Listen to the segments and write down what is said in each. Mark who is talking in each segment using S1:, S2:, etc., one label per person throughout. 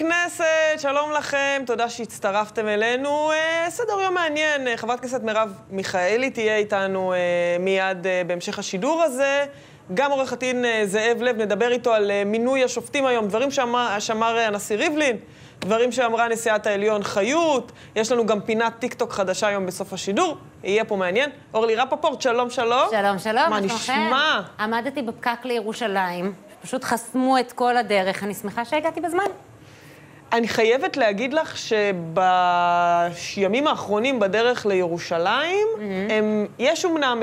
S1: הכנסת, שלום לכם, תודה שהצטרפתם אלינו. סדר יום מעניין, חברת הכנסת מרב מיכאלי תהיה איתנו מיד בהמשך השידור הזה. גם עורך הדין זאב לב, נדבר איתו על מינוי השופטים היום, דברים שאמר הנשיא ריבלין, דברים שאמרה נשיאת העליון חיות. יש לנו גם פינת טיק-טוק חדשה היום בסוף השידור, יהיה פה מעניין. אורלי רפפורט, שלום, שלום.
S2: שלום, שלום.
S1: מה נשמע?
S2: עמדתי בפקק לירושלים, פשוט חסמו את כל הדרך, אני שמחה שהגעתי בזמן.
S1: אני חייבת להגיד לך שבימים האחרונים בדרך לירושלים, יש אומנם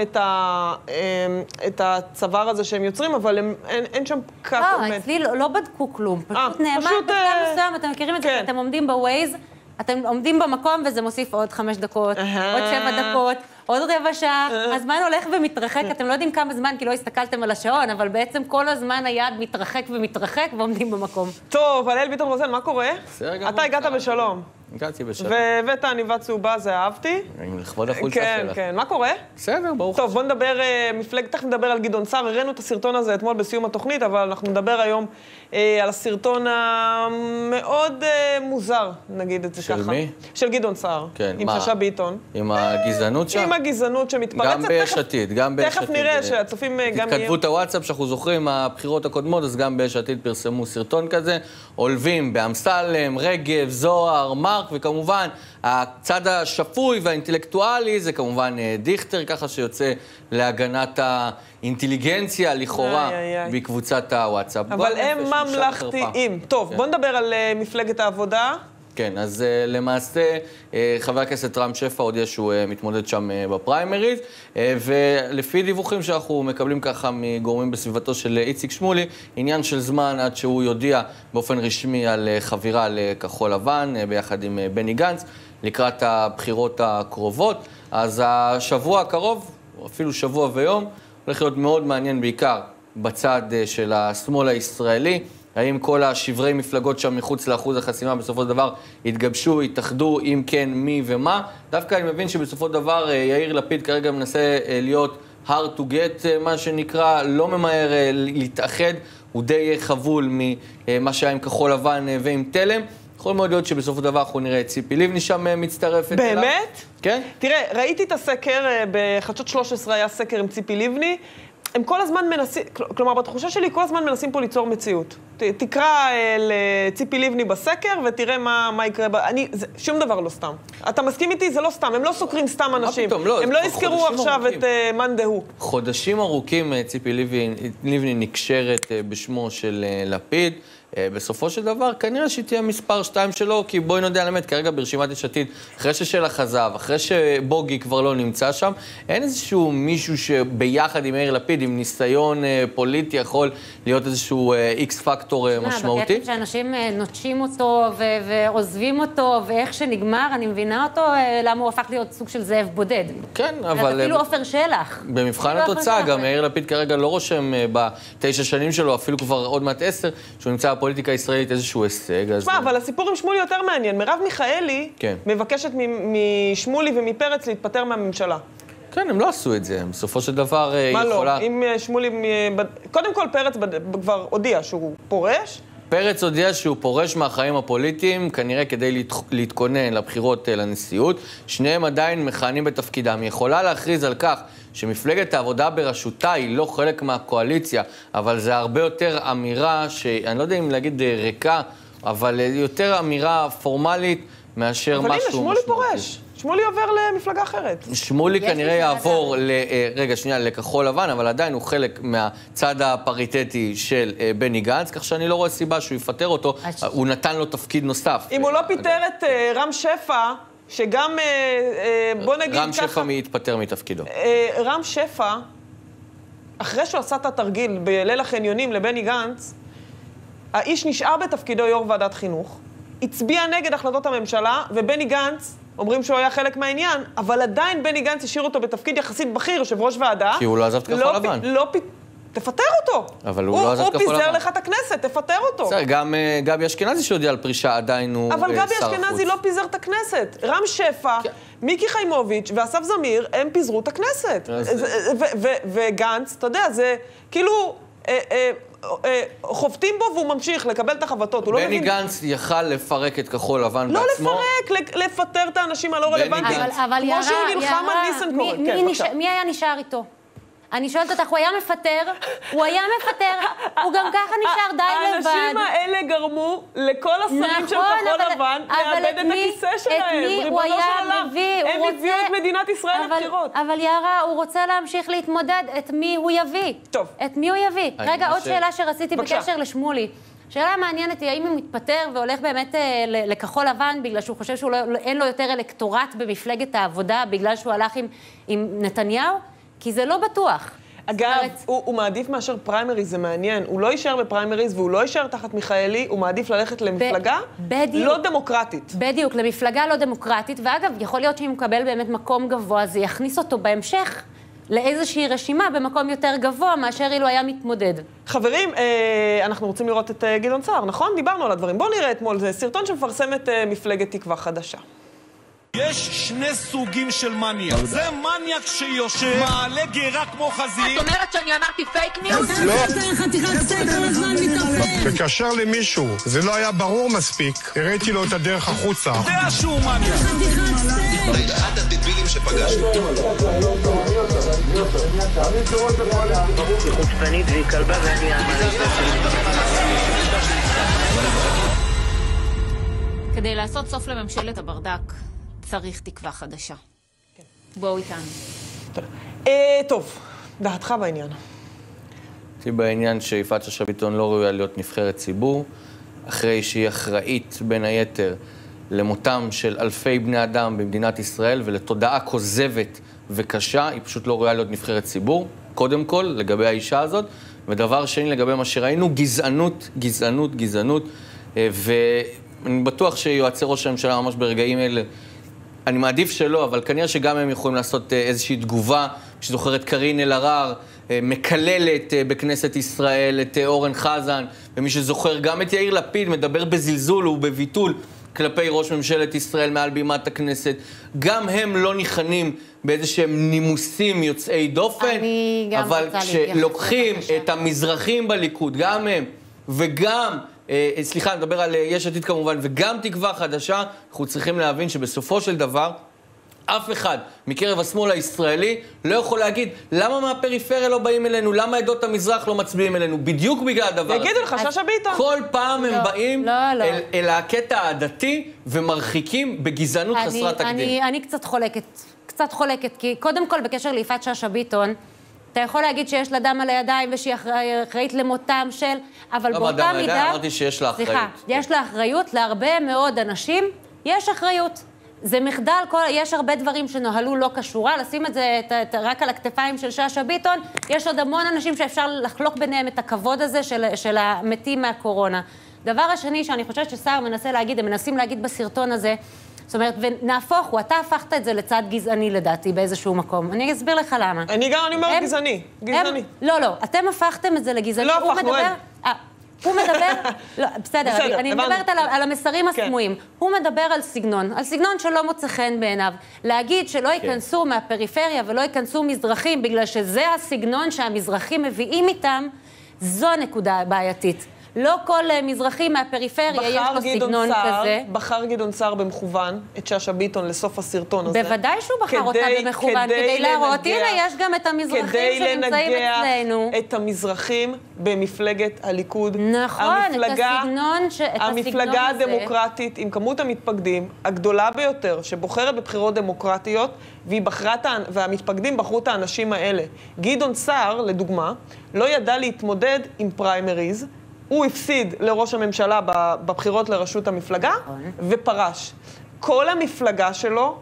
S1: את הצוואר הזה שהם יוצרים, אבל אין שם פקק עומד.
S2: אצלי לא בדקו כלום, פשוט נאמר בזמן מסוים, אתם מכירים את זה, אתם עומדים בווייז, אתם עומדים במקום וזה מוסיף עוד 5 דקות, עוד 7 דקות, עוד רבע שעה, הזמן הולך ומתרחק, אתם לא יודעים כמה זמן, כי לא הסתכלתם על השעון, אבל בעצם כל הזמן היד מתרחק ומתרחק ועומדים במקום.
S1: טוב, הלל ביטון רוזן, מה קורה? אתה הגעת בשלום.
S3: הגעתי בשלום.
S1: והבאת עניבה צהובה, זה אהבתי.
S3: לכבוד החולצה שלך.
S1: כן, כן. מה קורה?
S3: בסדר, ברוך.
S1: טוב, בוא נדבר, תכף נדבר על גדעון סער. הראינו את הסרטון הזה אתמול בסיום התוכנית, אבל אנחנו נדבר היום על הסרטון המאוד מוזר, נגיד את זה ככה.
S3: של מי?
S1: של גדעון סער.
S3: כן,
S1: עם
S3: מה?
S1: חשב ביטון.
S3: עם הגזענות שם?
S1: עם הגזענות שמתפרצת.
S3: גם ביש עתיד, גם ביש עתיד.
S1: תכף נראה שהצופים גם
S3: תתכתבו את הוואטסאפ שאנחנו זוכרים מהבחירות הקודמות, אז גם ביש עתיד פרסמו סרטון כזה. עולבים באמסלם, רגב, זוהר, מרק, וכמובן הצד השפוי והאינטלקטואלי זה כמובן דיכטר, ככה שיוצא להגנת האינטליגנציה לכאורה בקבוצת הוואטסאפ.
S1: אבל הם ממלכתיים. טוב, בוא נדבר על מפלגת העבודה.
S3: כן, אז למעשה חבר הכנסת רם שפע הודיע שהוא מתמודד שם בפריימריז, ולפי דיווחים שאנחנו מקבלים ככה מגורמים בסביבתו של איציק שמולי, עניין של זמן עד שהוא יודיע באופן רשמי על חבירה לכחול לבן ביחד עם בני גנץ לקראת הבחירות הקרובות. אז השבוע הקרוב, או אפילו שבוע ויום, הולך להיות מאוד מעניין בעיקר בצד של השמאל הישראלי. האם כל השברי מפלגות שם מחוץ לאחוז החסימה בסופו של דבר התגבשו, התאחדו, אם כן, מי ומה. דווקא אני מבין שבסופו של דבר יאיר לפיד כרגע מנסה להיות hard to get, מה שנקרא, לא ממהר להתאחד, הוא די חבול ממה שהיה עם כחול לבן ועם תלם. יכול מאוד להיות שבסופו של דבר אנחנו נראה את ציפי לבני שם מצטרפת אליו.
S1: באמת?
S3: כן.
S1: תראה, ראיתי את הסקר, בחדשות 13 היה סקר עם ציפי לבני, הם כל הזמן מנסים, כלומר, בתחושה שלי, כל הזמן מנסים פה ליצור מציאות. תקרא לציפי לבני בסקר ותראה מה יקרה. שום דבר לא סתם. אתה מסכים איתי? זה לא סתם. הם לא סוקרים סתם אנשים. הם לא יזכרו עכשיו את מאן דהוא.
S3: חודשים ארוכים ציפי לבני נקשרת בשמו של לפיד. בסופו של דבר, כנראה שהיא תהיה מספר 2 שלו, כי בואי נודע באמת, כרגע ברשימת יש עתיד, אחרי ששלח עזב, אחרי שבוגי כבר לא נמצא שם, אין איזשהו מישהו שביחד עם יאיר לפיד, עם ניסיון פוליטי, יכול להיות איזשהו איקס פקטור משמעותי.
S2: בקטע שאנשים נוטשים אותו ועוזבים אותו, ואיך שנגמר, אני מבינה אותו, למה הוא הפך להיות סוג של זאב בודד.
S3: כן, אבל...
S2: אפילו עופר שלח.
S3: במבחן התוצאה, גם יאיר לפיד כרגע לא רושם ב9 שנים שלו, אפילו כבר עוד מעט 10, שהוא נמצא בפוליטיקה הישראלית איזשהו הישג.
S1: תשמע, אבל הסיפור עם שמולי יותר מעניין. מרב מיכאלי מבקשת משמולי ומפרץ להתפטר מהממשלה.
S3: כן, הם לא עשו את זה. בסופו של דבר
S1: מה לא? אם שמולי... קודם כל פרץ כבר הודיע שהוא פורש.
S3: פרץ הודיע שהוא פורש מהחיים הפוליטיים, כנראה כדי להתכונן לבחירות לנשיאות. שניהם עדיין מכהנים בתפקידם. היא יכולה להכריז על כך שמפלגת העבודה בראשותה היא לא חלק מהקואליציה, אבל זה הרבה יותר אמירה שאני לא יודע אם להגיד ריקה, אבל יותר אמירה פורמלית מאשר משהו משמעותי.
S1: אבל הנה, שמולי פורש. שמולי עובר למפלגה אחרת.
S3: שמולי כנראה יעבור לכחול לבן, אבל עדיין הוא חלק מהצד הפריטטי של בני גנץ, כך שאני לא רואה סיבה שהוא יפטר אותו, הוא נתן לו תפקיד נוסף.
S1: אם הוא לא פיטר את רם שפע, שגם, בוא נגיד ככה...
S3: רם שפע מתפטר מתפקידו.
S1: רם שפע, אחרי שהוא עשה את התרגיל בליל החניונים לבני גנץ, האיש נשאר בתפקידו יו"ר ועדת חינוך, הצביע נגד החלטות הממשלה, ובני גנץ, אומרים שהוא היה חלק מהעניין, אבל עדיין בני גנץ השאיר אותו בתפקיד יחסית בכיר, יושב ראש ועדה.
S3: כי הוא לא עזב את כחול לבן.
S1: תפטר אותו.
S3: אבל הוא לא עזב את כחול לבן.
S1: הוא פיזר לך את הכנסת, תפטר אותו.
S3: בסדר, גם גבי אשכנזי שהודיע על פרישה עדיין הוא שר החוץ.
S1: אבל גבי אשכנזי לא פיזר את הכנסת. רם שפע, מיקי חיימוביץ' ואסף זמיר, הם פיזרו את הכנסת. וגנץ, אתה יודע, זה כאילו... חובטים בו והוא ממשיך לקבל את החבטות.
S3: בני גנץ יכל לפרק את כחול לבן בעצמו.
S1: לא לפרק, לפטר את האנשים הלא רלוונטיים. כמו שהוא נלחם על ניסנקורן. כן, בבקשה.
S2: מי היה נשאר איתו? אני שואלת אותך, הוא היה מפטר, הוא גם ככה נשאר די לבד.
S1: האנשים האלה גרמו לכל השרים של כחול לבן לאבד את הכיסא שלהם. ריבונו של עולם. הם הביאו את מדינת ישראל לבחירות.
S2: אבל יערה, הוא רוצה להמשיך להתמודד, את מי הוא יביא?
S1: טוב.
S2: את מי הוא יביא? רגע, עוד שאלה שרציתי בקשר לשמולי. שאלה מעניינת היא, האם הוא מתפטר והולך באמת לכחול לבן, בגלל שהוא חושב שאין לו יותר אלקטורט במפלגת העבודה, בגלל שהוא הלך עם נתניהו? כי זה לא בטוח.
S1: אגב, הוא מעדיף מאשר פריימריז, זה מעניין. הוא לא יישאר בפריימריז והוא לא יישאר תחת מיכאלי, הוא מעדיף ללכת למפלגה לא דמוקרטית.
S2: בדיוק, למפלגה לא דמוקרטית, ואגב, יכול להיות שאם הוא מקבל באמת מקום גבוה, זה יכניס אותו בהמשך לאיזושהי רשימה במקום יותר גבוה, מאשר אילו היה מתמודד.
S1: חברים, אנחנו רוצים לראות את גדעון סער, נכון? דיברנו על הדברים. בואו נראה אתמול, זה סרטון שמפרסם את מפלגת תקווה חדשה.
S4: יש שני סוגים של מניאק. זה מניאק שיושב, מעלה גרה כמו חזיר.
S5: את אומרת שאני אמרתי פייק ניוז?
S4: לא.
S6: וקשר למישהו, זה לא היה ברור מספיק, הראיתי לו את הדרך החוצה.
S4: יודע שהוא מניאק.
S7: אחד הדבילים שפגשנו. היא חוצפנית והיא כלבה ואני
S5: כדי לעשות סוף לממשלת הברדק, צריך תקווה חדשה. בואו איתנו.
S1: טוב, דעתך בעניין.
S3: בעניין שיפעת שאשא ביטון לא ראויה להיות נבחרת ציבור, אחרי שהיא אחראית בין היתר למותם של אלפי בני אדם במדינת ישראל ולתודעה כוזבת וקשה, היא פשוט לא ראויה להיות נבחרת ציבור, קודם כל, לגבי האישה הזאת, ודבר שני, לגבי מה שראינו, גזענות, ואני בטוח שיועצי ראש הממשלה ממש ברגעים אלה, אני מעדיף שלא, אבל כנראה שגם הם יכולים לעשות איזושהי תגובה, שזוכרת קרין אלהרר, מקללת בכנסת ישראל את אורן חזן, ומי שזוכר גם את יאיר לפיד, מדבר בזלזול ובביטול כלפי ראש ממשלת ישראל מעל בימת הכנסת. גם הם לא ניחנים באיזשהם נימוסים יוצאי דופן, אבל כשלוקחים את המזרחים בליכוד, גם הם, וגם, סליחה, נדבר על יש עתיד כמובן, וגם תקווה חדשה, אנחנו צריכים להבין שבסופו של דבר, אף אחד מקרב השמאל הישראלי לא יכול להגיד למה מהפריפריה לא באים אלינו, למה עדות המזרח לא מצביעים אלינו, בדיוק בגלל הדבר הזה.
S1: יגידו לך שאשא ביטון.
S3: כל פעם הם באים אל הקטע העדתי ומרחיקים בגזענות חסרת תקדים.
S2: אני קצת חולקת, כי קודם כל בקשר ליפעת שאשא ביטון, אתה יכול להגיד שיש לה דם על הידיים ושהיא אחראית למותם של, אבל באותה מידה...
S3: אמרתי שיש לה אחריות.
S2: סליחה, יש לה אחריות להרבה מאוד אנשים, יש אחריות. זה מחדל, יש הרבה דברים שנוהלו לא קשורה, לשים את זה רק על הכתפיים של שאשא ביטון, יש עוד המון אנשים שאפשר לחלוק ביניהם את הכבוד הזה של המתים מהקורונה. דבר השני שאני חושבת שסער מנסה להגיד, הם מנסים להגיד בסרטון הזה, זאת אומרת, ונהפוך הוא, אתה הפכת את זה לצד גזעני לדעתי באיזשהו מקום. אני אסביר לך למה.
S1: אני אומרת גזעני.
S2: לא, אתם הפכתם את זה לגזעני.
S1: לא הפכנו,
S2: הוא מדבר, לא, בסדר, אני מדברת על המסרים הסמויים. הוא מדבר על סגנון שלא מוצא חן בעיניו. להגיד שלא ייכנסו מהפריפריה ולא ייכנסו מזרחים, בגלל שזה הסגנון שהמזרחים מביאים איתם, זו נקודה בעייתית. לא כל מזרחי מהפריפריה יש לו סגנון כזה.
S1: בחר גדעון סער במכוון את שאשא ביטון לסוף הסרטון הזה.
S2: בוודאי שהוא בחר אותה במכוון, כדי להראות, הנה יש גם את המזרחים שנמצאים אצלנו.
S1: כדי לנגח את המזרחים במפלגת הליכוד.
S2: נכון, את הסגנון הזה.
S1: המפלגה הדמוקרטית עם כמות המתפקדים הגדולה ביותר, שבוחרת בבחירות דמוקרטיות, והמתפקדים בחרו את האנשים האלה. גדעון סער, לדוגמה, לא ידע להתמודד עם פריימריז, הוא הפסיד לראש הממשלה בבחירות לראשות המפלגה, ופרש. כל המפלגה שלו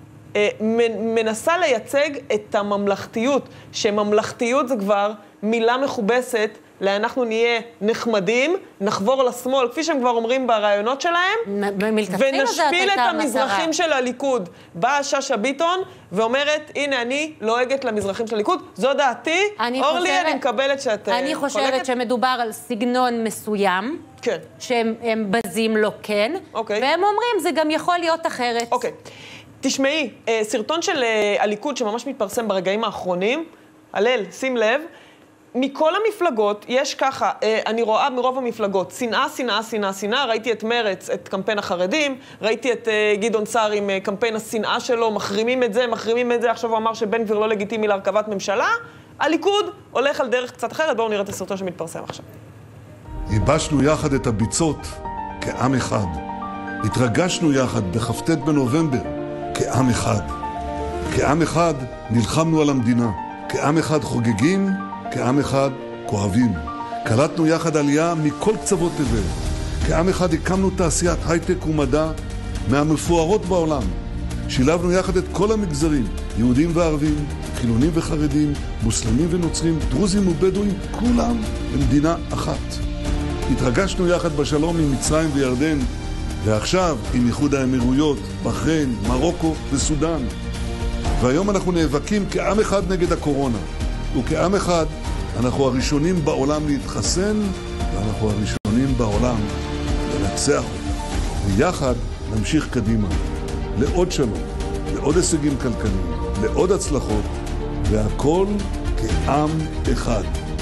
S1: מנסה לייצג את הממלכתיות, שממלכתיות זה כבר מילה מכובסת, אנחנו נהיה נחמדים, נחבור לשמאל, כפי שהם כבר אומרים ברעיונות שלהם, ונשפיל את המזרחים של הליכוד. באה שאשא ביטון ואומרת, הנה אני לועגת למזרחים של הליכוד, זו דעתי, אורלי, אני מקבלת שאת חולקת.
S2: אני חושבת שמדובר על סגנון מסוים, שהם בזים לו כן, והם אומרים, זה גם יכול להיות אחרת.
S1: אוקיי. תשמעי, סרטון של הליכוד שממש מתפרסם ברגעים האחרונים, הלל, שים לב, מכל המפלגות יש ככה, אני רואה מרוב המפלגות, שנאה, שנאה, שנאה, שנאה, ראיתי את מרץ, את קמפיין החרדים, ראיתי את גדעון סער עם קמפיין השנאה שלו, מחרימים את זה, עכשיו הוא אמר שבן גביר לא לגיטימי להרכבת ממשלה, הליכוד הולך על דרך קצת אחרת, בואו נראה את הסרטון שמתפרסם עכשיו.
S8: ייבשנו יחד את הביצות כעם אחד. התרגשנו יחד בכ"ט בנובמבר כעם אחד. כעם אחד נלחמנו על המדינה. כעם אחד חוגגים, כעם אחד כואבים. קלטנו יחד עלייה מכל קצוות תבל. כעם אחד הקמנו תעשיית הייטק ומדע מהמפוארות בעולם. שילבנו יחד את כל המגזרים, יהודים וערבים, חילונים וחרדים, מוסלמים ונוצרים, דרוזים ובדואים, כולם במדינה אחת. התרגשנו יחד בשלום עם מצרים וירדן, ועכשיו עם איחוד האמירויות, בחריין, מרוקו וסודן. והיום אנחנו נאבקים כעם אחד נגד הקורונה. וכעם אחד אנחנו הראשונים בעולם להתחסן, ואנחנו הראשונים בעולם לנצח אותה. ויחד נמשיך קדימה, לעוד שלום, לעוד הישגים כלכליים, לעוד הצלחות, והכל כעם אחד.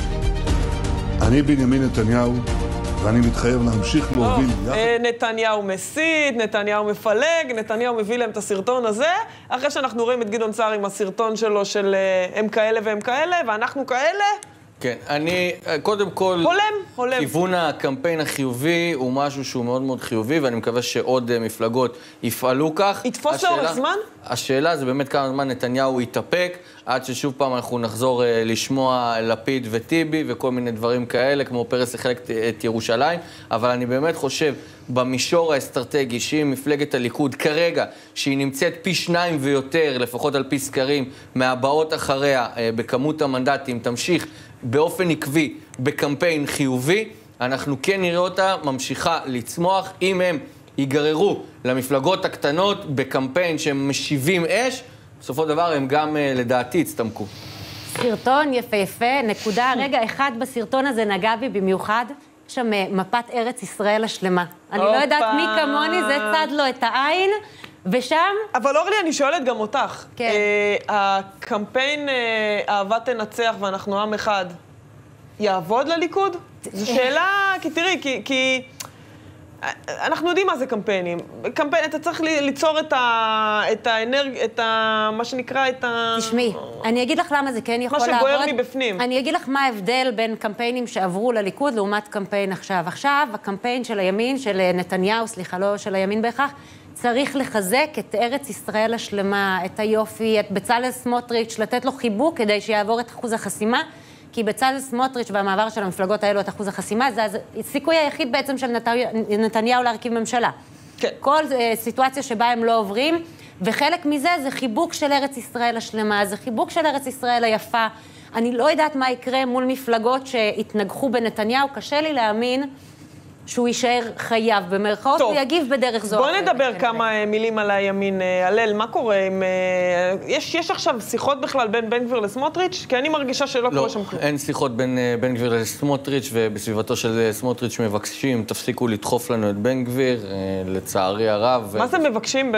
S8: אני בנימין נתניהו, ואני מתחייב להמשיך להוביל.
S1: נתניהו מסית, נתניהו מפלג, נתניהו מביא להם את הסרטון הזה, אחרי שאנחנו רואים את גדעון סער עם הסרטון שלו של הם כאלה והם כאלה, ואנחנו כאלה.
S3: כן, אני קודם כל...
S1: הולם.
S3: כיוון הקמפיין החיובי הוא משהו שהוא מאוד מאוד חיובי, ואני מקווה שעוד מפלגות יפעלו כך.
S1: יתפוס לאורך זמן?
S3: השאלה זה באמת כמה זמן נתניהו יתאפק, עד ששוב פעם אנחנו נחזור לשמוע לפיד וטיבי וכל מיני דברים כאלה, כמו פרס לחלק את ירושלים, אבל אני באמת חושב במישור האסטרטגי שהיא מפלגת הליכוד כרגע, שהיא נמצאת פי 2 ויותר, לפחות על פי סקרים, מהבאות אחריה בכמות המנדטים, תמשיך באופן עקבי בקמפיין חיובי, אנחנו כן נראה אותה ממשיכה לצמוח, אם הם ייגררו למפלגות הקטנות בקמפיין שהם משיבים אש, בסופו דבר הם גם לדעתי הצטמקו.
S2: סרטון יפהפה, נקודה, רגע אחד בסרטון הזה נגע בי במיוחד, שם מפת ארץ ישראל השלמה. אני לא יודעת מי כמוני, זה צד לו את העין, ושם...
S1: אבל אורלי, אני שואלת גם אותך.
S2: כן.
S1: הקמפיין אהבה תנצח ואנחנו עם אחד, יעבוד לליכוד? זו שאלה, כי תראי, כי אנחנו יודעים מה זה קמפיינים. קמפיין, אתה צריך ליצור את האנרגיה, מה שנקרא,
S2: תשמעי, אני אגיד לך למה זה כן יכול לעבוד.
S1: מה שבוער מבפנים.
S2: אני אגיד לך מה ההבדל בין קמפיינים שעברו לליכוד לעומת קמפיין עכשיו. עכשיו, הקמפיין של הימין, של נתניהו, סליחה, לא של הימין בהכרח, צריך לחזק את ארץ ישראל השלמה, את היופי, את בצלאל סמוטריץ', לתת לו חיבוק כדי שיעבור את אחוז החסימה, כי בצלאל סמוטריץ' והמעבר של המפלגות האלו את אחוז החסימה, זה הסיכוי היחיד בעצם של נתניהו להרכיב ממשלה.
S1: כן.
S2: כל סיטואציה שבה הם לא עוברים, וחלק מזה זה חיבוק של ארץ ישראל השלמה, זה חיבוק של ארץ ישראל היפה. אני לא יודעת מה יקרה מול מפלגות שהתנגחו בנתניהו, קשה לי להאמין שהוא יישאר חייב במרכאות, ויגיב בדרך זו.
S1: בוא נדבר כמה מילים על הימין. הלל, מה קורה עם... יש עכשיו שיחות בכלל בין בן גביר לסמוטריץ'? כי אני מרגישה שלא קורה שם כלום.
S3: לא, אין שיחות בין בן גביר לסמוטריץ', ובסביבתו של סמוטריץ' מבקשים, תפסיקו לדחוף לנו את בן גביר, לצערי הרב.
S1: מה זה מבקשים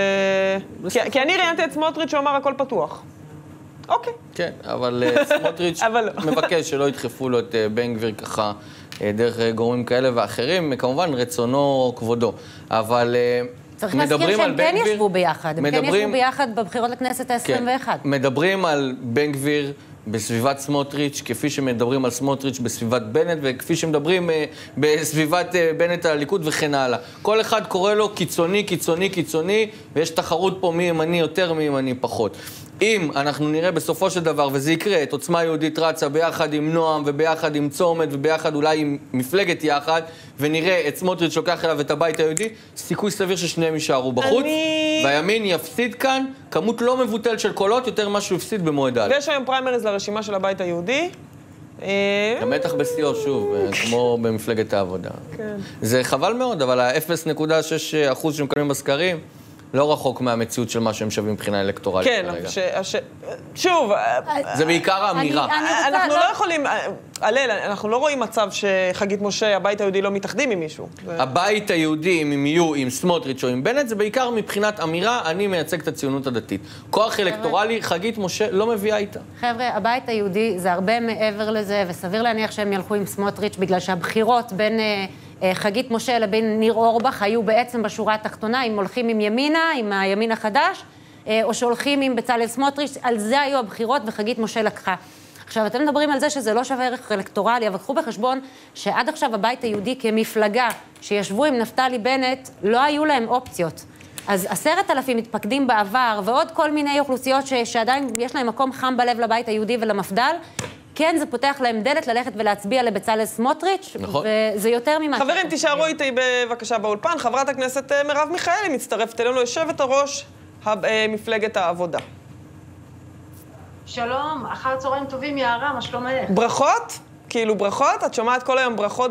S1: כי אני ראיינתי את סמוטריץ' שהוא אמר הכל פתוח. אוקיי.
S3: כן, אבל סמוטריץ' מבקש שלא ידחפו לו את בן גביר ככה דרך גורמים כאלה ואחרים, כמובן רצונו כבודו. אבל
S2: צריך להזכיר שהם כן ישבו ביחד, הם כן ישבו ביחד בבחירות לכנסת ה-21.
S3: מדברים על בן גביר בסביבת סמוטריץ', כפי שמדברים על סמוטריץ' בסביבת בנט, וכפי שמדברים בסביבת בנט על הליכוד וכן הלאה. כל אחד קורא לו קיצוני, קיצוני, קיצוני, ויש תחרות פה מי ימני יותר, מי ימני פחות. אם אנחנו נראה בסופו של דבר, וזה יקרה, את עוצמה יהודית רצה ביחד עם נועם וביחד עם צומת וביחד אולי עם מפלגת יחד, ונראה את סמוטריץ' לוקח אליו את הבית היהודי, סיכוי סביר ששניהם יישארו בחוץ, והימין יפסיד כאן כמות לא מבוטל של קולות, יותר מה שהוא הפסיד במועד א'.
S1: ויש היום פריימריז לרשימה של הבית היהודי.
S3: גם בטח בסיוע שוב, כמו במפלגת העבודה.
S1: כן.
S3: זה חבל מאוד, אבל ה-0.6% שמקבלים בסקרים, לא רחוק מהמציאות של מה שהם שווים מבחינה אלקטורלית כרגע.
S1: כן, שוב...
S3: זה בעיקר האמירה.
S1: אנחנו לא יכולים... הלל, אנחנו לא רואים מצב שחגית משה, הבית היהודי לא מתאחדים עם מישהו.
S3: הבית היהודי, אם הם יהיו עם סמוטריץ' או עם בנט, זה בעיקר מבחינת אמירה, אני מייצג את הציונות הדתית. כוח אלקטורלי, חגית משה לא מביאה איתה.
S2: חבר'ה, הבית היהודי זה הרבה מעבר לזה, וסביר להניח שהם ילכו עם סמוטריץ' בגלל שהבחירות בין חגית משה לבין ניר אורבך היו בעצם בשורה התחתונה, אם הולכים עם ימינה, עם הימין החדש, או שהולכים עם בצלאל סמוטריץ', על זה היו הבחירות וחגית משה לקחה. עכשיו, אתם מדברים על זה שזה לא שווה ערך אלקטורלי, אבל קחו בחשבון שעד עכשיו הבית היהודי כמפלגה שישבו עם נפתלי בנט, לא היו להם אופציות. אז 10,000 מתפקדים בעבר, ועוד כל מיני אוכלוסיות שעדיין יש להם מקום חם בלב לבית היהודי ולמפד"ל, כן, זה פותח להם דלת ללכת ולהצביע לבצלאל סמוטריץ',
S3: נכון.
S2: וזה יותר ממה...
S1: חברים, תישארו איתי בבקשה באולפן. חברת הכנסת מרב מיכאלי מצטרפת אלינו, יושבת הראש מפלגת העבודה.
S9: שלום, אחר צהריים טובים, יערה, מה שלומך?
S1: ברכות? כאילו ברכות? את שומעת כל היום ברכות?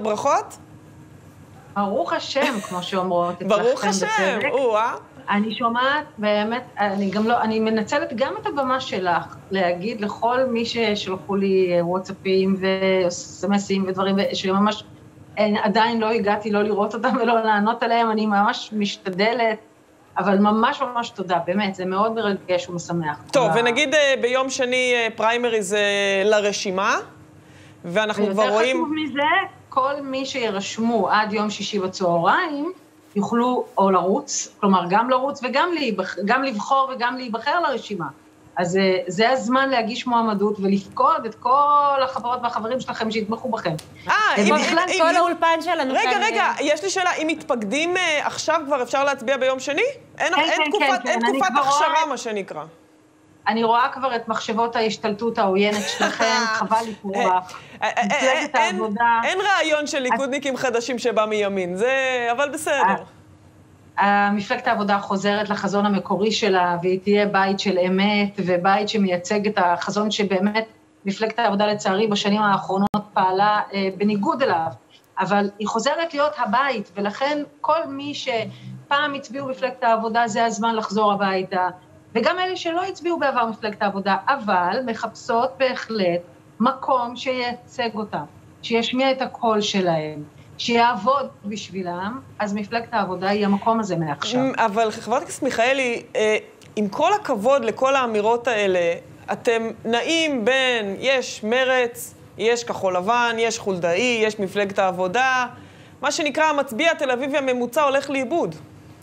S9: ברוך השם, כמו שאומרות.
S1: ברוך השם,
S9: אני שומעת, באמת, אני מנצלת גם את הבמה שלך, להגיד לכל מי ששלחו לי וואטסאפים וסמסים ודברים, שממש עדיין לא הגעתי לא לראות אותם ולא לענות עליהם, אני ממש משתדלת, אבל ממש ממש תודה, באמת, זה מאוד מרגש ומשמח.
S1: טוב, ונגיד ביום שני פריימריז לרשימה, ואנחנו כבר רואים...
S9: ויותר חשוב מזה, כל מי שירשמו עד יום שישי בצהריים, יוכלו או לרוץ, כלומר גם לרוץ וגם לבחור וגם להיבחר לרשימה. אז זה הזמן להגיש מועמדות ולפקוד את כל החברות והחברים שלכם שיתמכו בכם.
S2: כל האולפן שלנו.
S1: רגע, יש לי שאלה, אם מתפקדים עכשיו כבר אפשר להצביע ביום שני? אין תקופת הכשרה, מה שנקרא.
S9: אני רואה כבר את מחשבות ההשתלטות העוינת שלכם, חבל לפרוח. מפלגת העבודה...
S1: אין רעיון של ליכודניקים חדשים שבא מימין, אבל בסדר.
S9: מפלגת העבודה חוזרת לחזון המקורי שלה, והיא תהיה בית של אמת, ובית שמייצג את החזון שבאמת מפלגת העבודה לצערי בשנים האחרונות פעלה בניגוד אליו, אבל היא חוזרת להיות הבית, ולכן כל מי שפעם הצביעו מפלגת העבודה, זה הזמן לחזור הביתה, וגם אלה שלא הצביעו בעבר מפלגת העבודה, אבל מחפשות בהחלט מקום שייצג אותם, שישמיע את הקול שלהם, שיעבוד בשבילם, אז מפלגת העבודה היא המקום הזה מעכשיו.
S1: אבל חברת הכנסת מיכאלי, עם כל הכבוד לכל האמירות האלה, אתם נעים בין, יש מרץ, יש כחול לבן, יש חולדאי, יש מפלגת העבודה, מה שנקרא המצביע התל אביבי הממוצע הולך לאיבוד.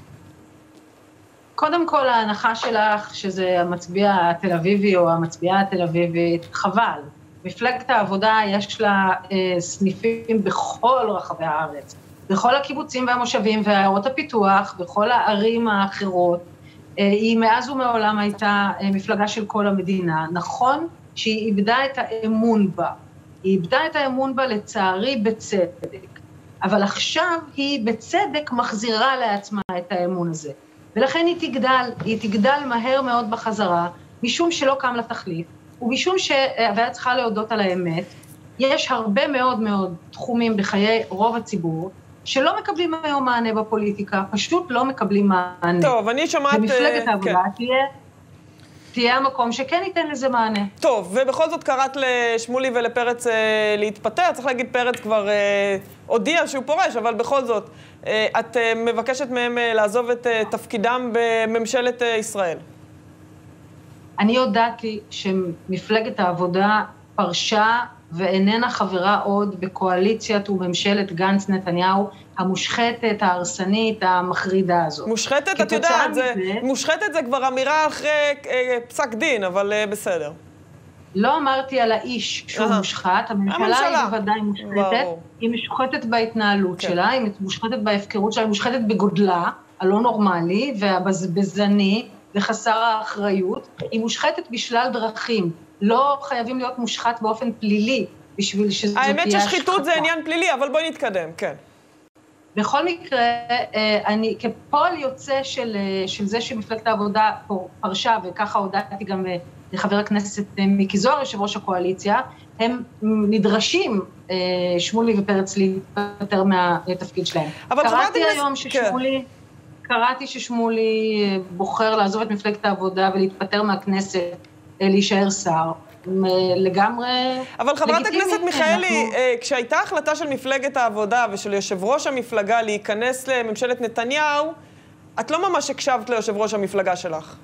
S9: קודם כל, ההנחה שלך שזה המצביע התל אביבי או המצביעה התל אביבית, חבל. מפלגת העבודה יש לה סניפים בכל רחבי הארץ, בכל הקיבוצים והמושבים ועיירות הפיתוח, בכל הערים האחרות. היא מאז ומעולם הייתה מפלגה של כל המדינה. נכון שהיא איבדה את האמון בה. היא איבדה את האמון בה לצערי בצדק. אבל עכשיו היא בצדק מחזירה לעצמה את האמון הזה. ולכן היא תגדל מהר מאוד בחזרה, משום שלא קם לתחליף, ומשום והיה צריכה להודות על האמת, יש הרבה מאוד מאוד תחומים בחיי רוב הציבור, שלא מקבלים היום מענה בפוליטיקה, פשוט לא מקבלים מענה.
S1: טוב, אני שומעת...
S9: ומפלגת העבודה תהיה המקום שכן ייתן לזה מענה.
S1: טוב, ובכל זאת קראת לשמולי ולפרץ להתפטר, צריך להגיד פרץ כבר הודיע שהוא פורש, אבל בכל זאת, את מבקשת מהם לעזוב את תפקידם בממשלת ישראל.
S9: אני הודעתי שמפלגת העבודה פרשה ואיננה חברה עוד בקואליציית וממשלת גנץ נתניהו, המושחתת, ההרסנית, המחרידה הזאת.
S1: מושחתת, את יודעת, מושחתת זה כבר אמירה אחרי פסק דין, אבל בסדר.
S9: לא אמרתי על האיש שהוא מושחת, הממשלה היא בוודאי מושחתת, היא משוחטת בהתנהלות שלה, היא מושחתת בהפקרות שלה, היא מושחתת בגודלה, הלא נורמלי והבזבזני וחסר האחריות, היא מושחתת בשלל דרכים, לא חייבים להיות מושחת באופן פלילי, בשביל שזאת תהיה השחתה.
S1: האמת ששחיתות זה עניין פלילי, אבל בואי נתקדם, כן.
S9: בכל מקרה, אני כפועל יוצא של זה שמפלגת העבודה פרשה, וככה הודעתי גם לחבר הכנסת מיקי זוהר, יושב ראש הקואליציה, הם נדרשים, שמולי ופרץ, להתפטר מהתפקיד שלהם. קראתי היום ששמולי... קראתי ששמולי בוחר לעזוב את מפלגת העבודה ולהתפטר מהכנסת, להישאר שר. לגמרי...
S1: אבל חברת הכנסת מיכאלי, כשהייתה החלטה של מפלגת העבודה ושל יושב ראש המפלגה להיכנס לממשלת נתניהו, את לא ממש הקשבת ליושב ראש המפלגה שלך.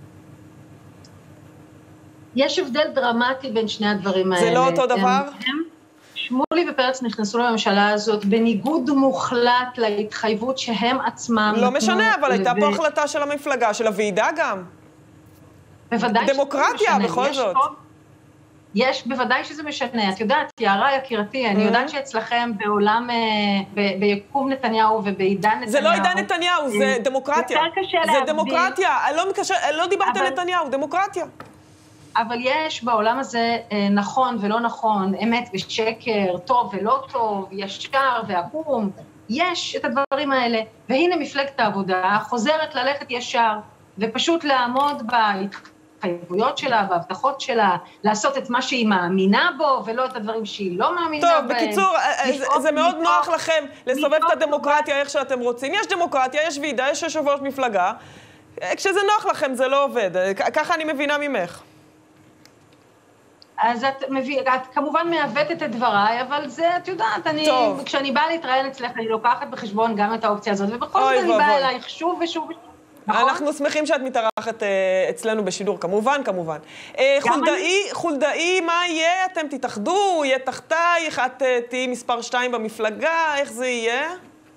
S9: יש הבדל דרמטי בין שני הדברים האלה.
S1: זה לא אותו דבר?
S9: שמולי ופרץ נכנסו לממשלה הזאת בניגוד מוחלט להתחייבות שהם עצמם...
S1: לא משנה, אבל הייתה פה החלטה של המפלגה, של הוועידה גם.
S9: בוודאי
S1: דמוקרטיה, בכל זאת.
S9: בוודאי שזה משנה. את יודעת, יערה יקירתי, אני יודעת שאצלכם בעולם, ביקום נתניהו ובעידן נתניהו...
S1: זה לא עידן נתניהו, זה דמוקרטיה.
S9: יותר קשה להבדיל.
S1: זה דמוקרטיה. לא דיברת על נתניהו, דמוקרטיה.
S9: אבל יש בעולם הזה נכון ולא נכון, אמת ושקר, טוב ולא טוב, ישר ועקום. יש את הדברים האלה. והנה מפלגת העבודה חוזרת ללכת ישר, ופשוט לעמוד בהתחייבויות שלה, בהבטחות שלה, לעשות את מה שהיא מאמינה בו, ולא את הדברים שהיא לא מאמינה בהם.
S1: טוב, בקיצור, זה מאוד נוח לכם לסובב את הדמוקרטיה איך שאתם רוצים. יש דמוקרטיה, יש ועידה, יש יושב ראש מפלגה. כשזה נוח לכם זה לא עובד. ככה אני מבינה ממך.
S9: אז את כמובן מעוותת את דבריי, אבל זה, את יודעת, כשאני באה להתראיין אצלך, אני לוקחת בחשבון גם את האופציה הזאת, ובכל זאת אני באה אלייך שוב ושוב.
S1: אנחנו שמחים שאת מתארחת אצלנו בשידור, כמובן. חולדאי, מה יהיה? אתם תתאחדו, יהיה תחתייך, את תהיי מספר 2 במפלגה, איך זה יהיה?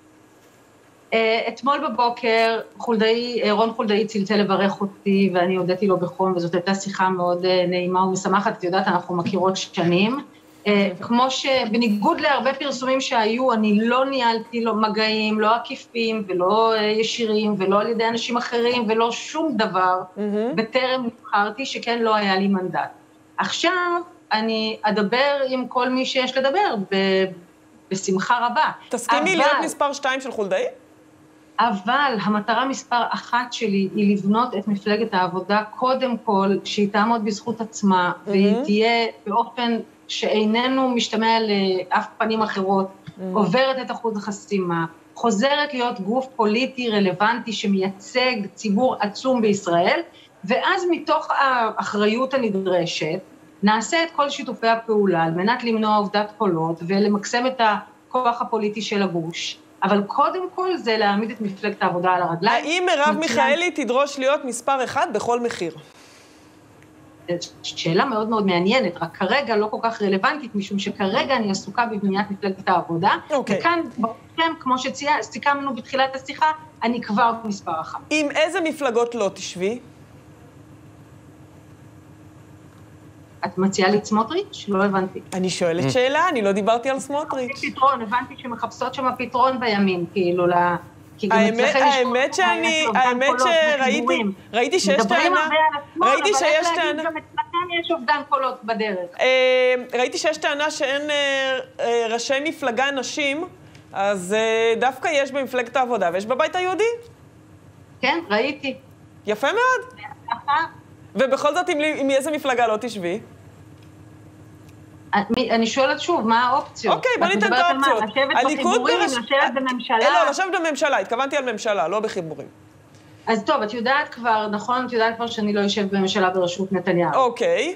S9: אתמול בבוקר רון חולדאי צלצל לברך אותי, ואני הודיתי לו בחום, וזאת הייתה שיחה מאוד נעימה ומשמחת. את יודעת, אנחנו מכירות שנים. כמו שבניגוד להרבה פרסומים שהיו, אני לא ניהלתי מגעים, לא עקיפים ולא ישירים, ולא על ידי אנשים אחרים, ולא שום דבר, בטרם נבחרתי שכן לא היה לי מנדט. עכשיו אני אדבר עם כל מי שיש לדבר, בשמחה רבה.
S1: תסכימי להיות מספר 2 של חולדאי?
S9: אבל המטרה מספר 1 שלי היא לבנות את מפלגת העבודה, קודם כל שהיא תעמוד בזכות עצמה, והיא תהיה באופן שאיננו משתמע לאף פנים אחרות, עוברת את אחוז החסימה, חוזרת להיות גוף פוליטי רלוונטי שמייצג ציבור עצום בישראל, ואז מתוך האחריות הנדרשת, נעשה את כל שיתופי הפעולה, על מנת למנוע עובדת קולות, ולמקסם את הכוח הפוליטי של הגוש. אבל קודם כל זה להעמיד את מפלגת העבודה על הרגליים.
S1: האם מרב מיכאלי תדרוש להיות מספר 1 בכל מחיר?
S9: שאלה מאוד מאוד מעניינת, רק כרגע לא כל כך רלוונטית, משום שכרגע אני עסוקה בבניית מפלגת העבודה, וכאן, כמו שסיכמנו בתחילת השיחה, אני כבר מספר 1.
S1: עם איזה מפלגות לא תשבי?
S9: את מציעה לי את סמוטריץ'? לא הבנתי.
S1: אני שואלת שאלה, אני לא דיברתי על סמוטריץ'.
S9: פתרון, הבנתי שמחפשות שם פתרון בימין, כאילו
S1: האמת שראיתי שיש טענה, ראיתי שיש טענה,
S9: יש אובדן קולות בדרך.
S1: ראיתי שיש טענה שאין ראשי מפלגה נשים, אז דווקא יש במפלגת העבודה ויש בבית היהודי.
S9: כן, ראיתי.
S1: יפה מאוד. ובכל זאת, עם איזה מפלגה לא תשבי?
S9: אני שואלת שוב, מה האופציות?
S1: אוקיי, בוא ניתן את האופציות.
S9: לשבת בחיבורים, לשבת בממשלה?
S1: לא, לשבת בממשלה, התכוונתי על ממשלה, לא בחיבורים.
S9: אז טוב, את יודעת כבר, נכון? את יודעת כבר שאני לא יושב בממשלה בראשות נתניהו.
S1: אוקיי.